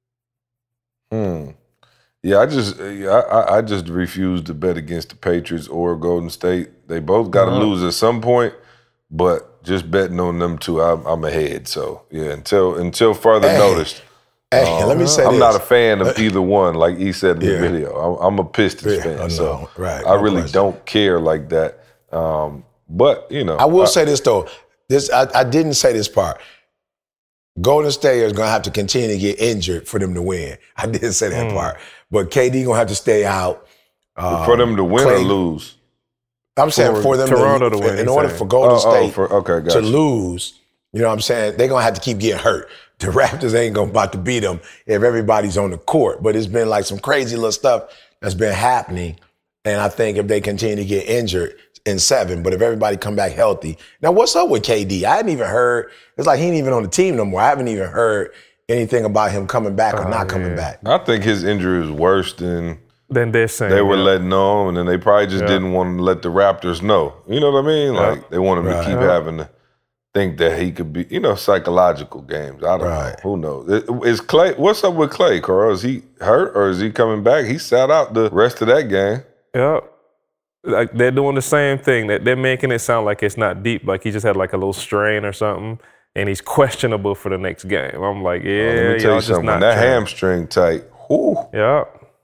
Yeah, I just refuse to bet against the Patriots or Golden State. They both got to lose at some point, but just betting on them 2, I'm ahead. So yeah, until further notice. Hey, let me say I'm this. not a fan of either one, like he said in the video. I'm a Pistons fan, so I really don't care like that. But I will say this though. I didn't say this part. Golden State is gonna have to continue to get injured for them to win. I didn't say that part. But KD gonna have to stay out. For them to win or lose? I'm saying for them Toronto to win. In order for Golden State to lose, you know what I'm saying? They're gonna have to keep getting hurt. The Raptors ain't gonna about to beat them if everybody's on the court. But it's been like some crazy little stuff that's been happening. And I think if they continue to get injured, in 7, but if everybody come back healthy. Now, what's up with KD? I hadn't even heard. It's like he ain't even on the team no more. I haven't even heard anything about him coming back or not coming back. I think his injury was worse than they're saying. They were letting on, and then they probably just didn't want to let the Raptors know. You know what I mean? Like, they want him to keep having to think that he could be, psychological games. I don't know. Who knows? Is Clay, what's up with Clay, Carl? Is he hurt or is he coming back? He sat out the rest of that game. Yeah. Like, they're doing the same thing. They're making it sound like it's not deep, like he just had like a little strain or something, and he's questionable for the next game. I'm like, let me tell you something. When that hamstring tight, yeah,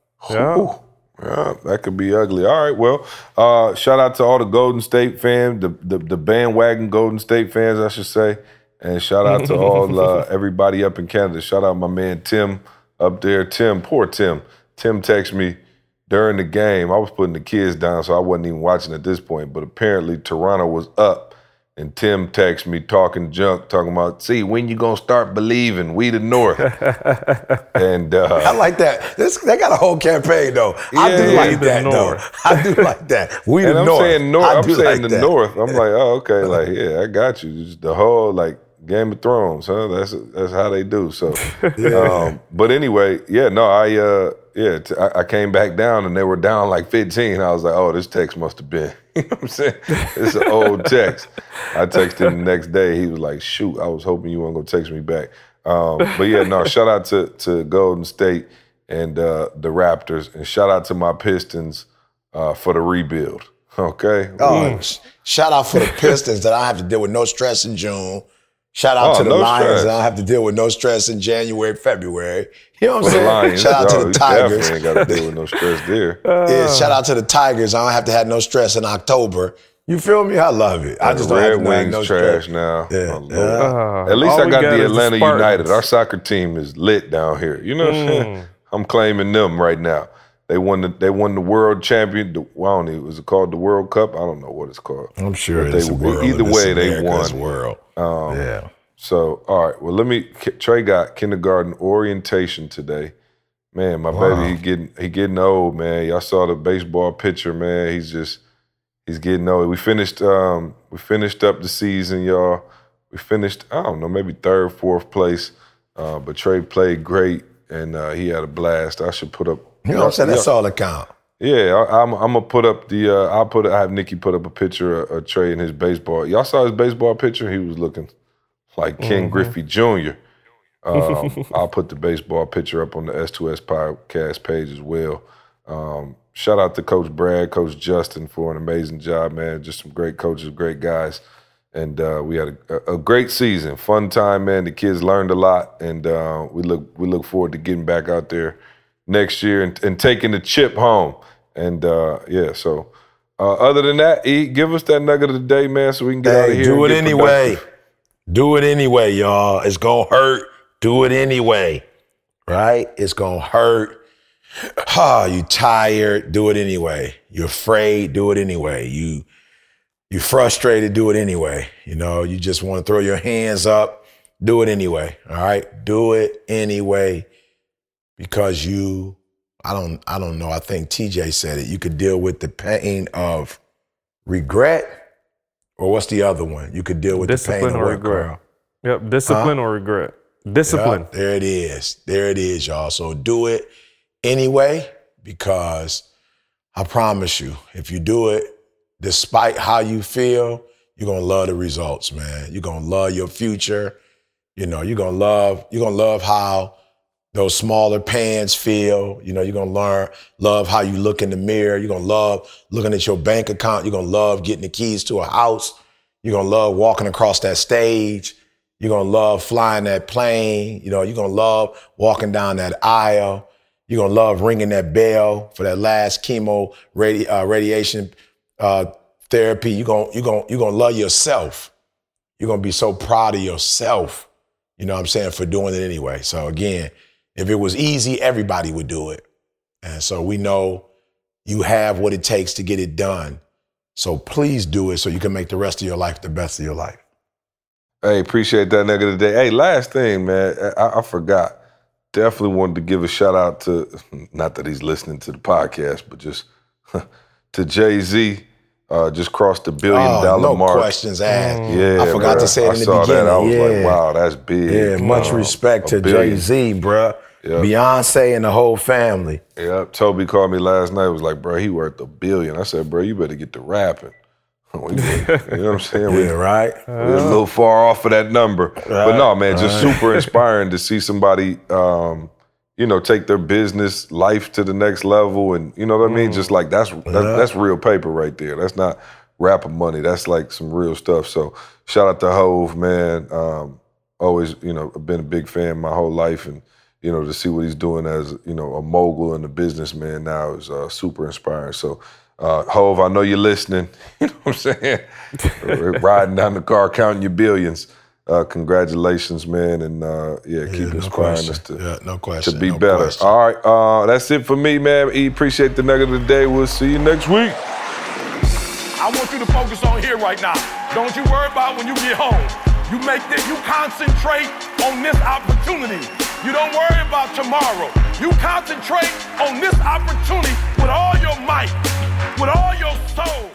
that could be ugly. All right, well, shout out to all the Golden State fans, the bandwagon Golden State fans, I should say, and shout out to all everybody up in Canada. Shout out my man Tim up there. Poor Tim. Tim texted me during the game. I was putting the kids down, so I wasn't even watching at this point, but apparently Toronto was up, and Tim texted me talking junk, talking about, see, when you gonna start believing? We the North. And I like that. They got a whole campaign, though. I do like that, though. I do like that. We the North. I'm saying the North. I'm like, oh, okay, like, yeah, I got you. Just the whole, like, Game of Thrones, huh? That's how they do. So, but anyway, I came back down and they were down like 15. I was like, oh, this text must have been, you know what I'm saying? It's an old text. I texted him the next day. He was like, shoot, I was hoping you weren't gonna text me back. But yeah, no, shout out to Golden State and the Raptors, and shout out to my Pistons for the rebuild. Okay. Shout out for the Pistons that I have to deal with no stress in June. Shout out to the Lions. I don't have to deal with no stress in January, February. You know what I'm saying? Lions, shout out to the Tigers. Definitely ain't got to deal with no stress there. Shout out to the Tigers. I don't have to have no stress in October. You feel me? I love it. I just don't have to have no trash stress. now. At least I got the Atlanta United. Our soccer team is lit down here. You know what I'm saying? I'm claiming them right now. They won the world champion. Was it called the World Cup? I don't know what it's called. I'm sure it's the world. Either way, they won. World. So, all right. Well, Trey got kindergarten orientation today. Man, my baby, he getting old, man. Y'all saw the baseball pitcher, man. He's getting old. We finished up the season, y'all. We finished, I don't know, maybe 3rd, 4th place. But Trey played great, and he had a blast. I should put up. You know what I'm saying? That's all that count. Yeah, I'm gonna put up I have Nikki put up a picture of Trey in his baseball. Y'all saw his baseball picture? He was looking like Ken Griffey Jr. I'll put the baseball picture up on the S2S podcast page as well. Shout out to Coach Brad, Coach Justin for an amazing job, man. Just some great coaches, great guys. And we had a great season, fun time, man. The kids learned a lot, and we look forward to getting back out there next year and taking the chip home. And so other than that, E, give us that nugget of the day, man, so we can get out of here. Do it anyway. Do it anyway, y'all. It's gonna hurt. Do it anyway. Right? It's gonna hurt. You tired, do it anyway. You're afraid, do it anyway. You frustrated, do it anyway. You just want to throw your hands up, do it anyway. All right? Do it anyway. Because I don't know, I think TJ said it, you could deal with the pain of regret, or what's the other one? You could deal with discipline the pain or of regret. Yep, discipline or regret. Discipline. Yep, there it is. There it is, y'all. So do it anyway, because I promise you, if you do it, despite how you feel, you're gonna love the results, man. You're gonna love your future. You're gonna love how those smaller pans feel. You're gonna love how you look in the mirror. You're gonna love looking at your bank account. You're gonna love getting the keys to a house. You're gonna love walking across that stage. You're gonna love flying that plane. You're gonna love walking down that aisle. You're gonna love ringing that bell for that last chemo radiation therapy. You're gonna love yourself. You're gonna be so proud of yourself. You know what I'm saying, for doing it anyway. So again, if it was easy, everybody would do it. And so we know you have what it takes to get it done. So please do it so you can make the rest of your life the best of your life. Hey, appreciate that nigga today. Hey, last thing, man, I forgot. Definitely wanted to give a shout out to, not that he's listening to the podcast, but just to Jay-Z. just crossed the $1 billion no mark. questions asked. Yeah, I forgot to say it in the beginning. That. I was yeah. like, wow, that's big. Yeah, much respect to Jay-Z, bruh. Yep. Beyonce and the whole family. Yeah, Toby called me last night. Was like, bro, he worth $1 billion. I said, bro, you better get to rapping. You know what I'm saying? Yeah, right. We're a little far off of that number. Right. But no, man, just super inspiring to see somebody, take their business life to the next level. And you know what I mean? Just like that's real paper right there. That's not rapper money. That's like some real stuff. So shout out to Hove, man. Always, I've been a big fan my whole life. And, to see what he's doing as, a mogul and a businessman now is super inspiring. So, Hove, I know you're listening. You know what I'm saying? Riding down the car, counting your billions. Congratulations, man. And, keep inspiring us to be better. Question. All right, that's it for me, man. Appreciate the nugget of the day. We'll see you next week. I want you to focus on here right now. Don't you worry about when you get home. You concentrate on this opportunity. You don't worry about tomorrow. You concentrate on this opportunity with all your might, with all your soul.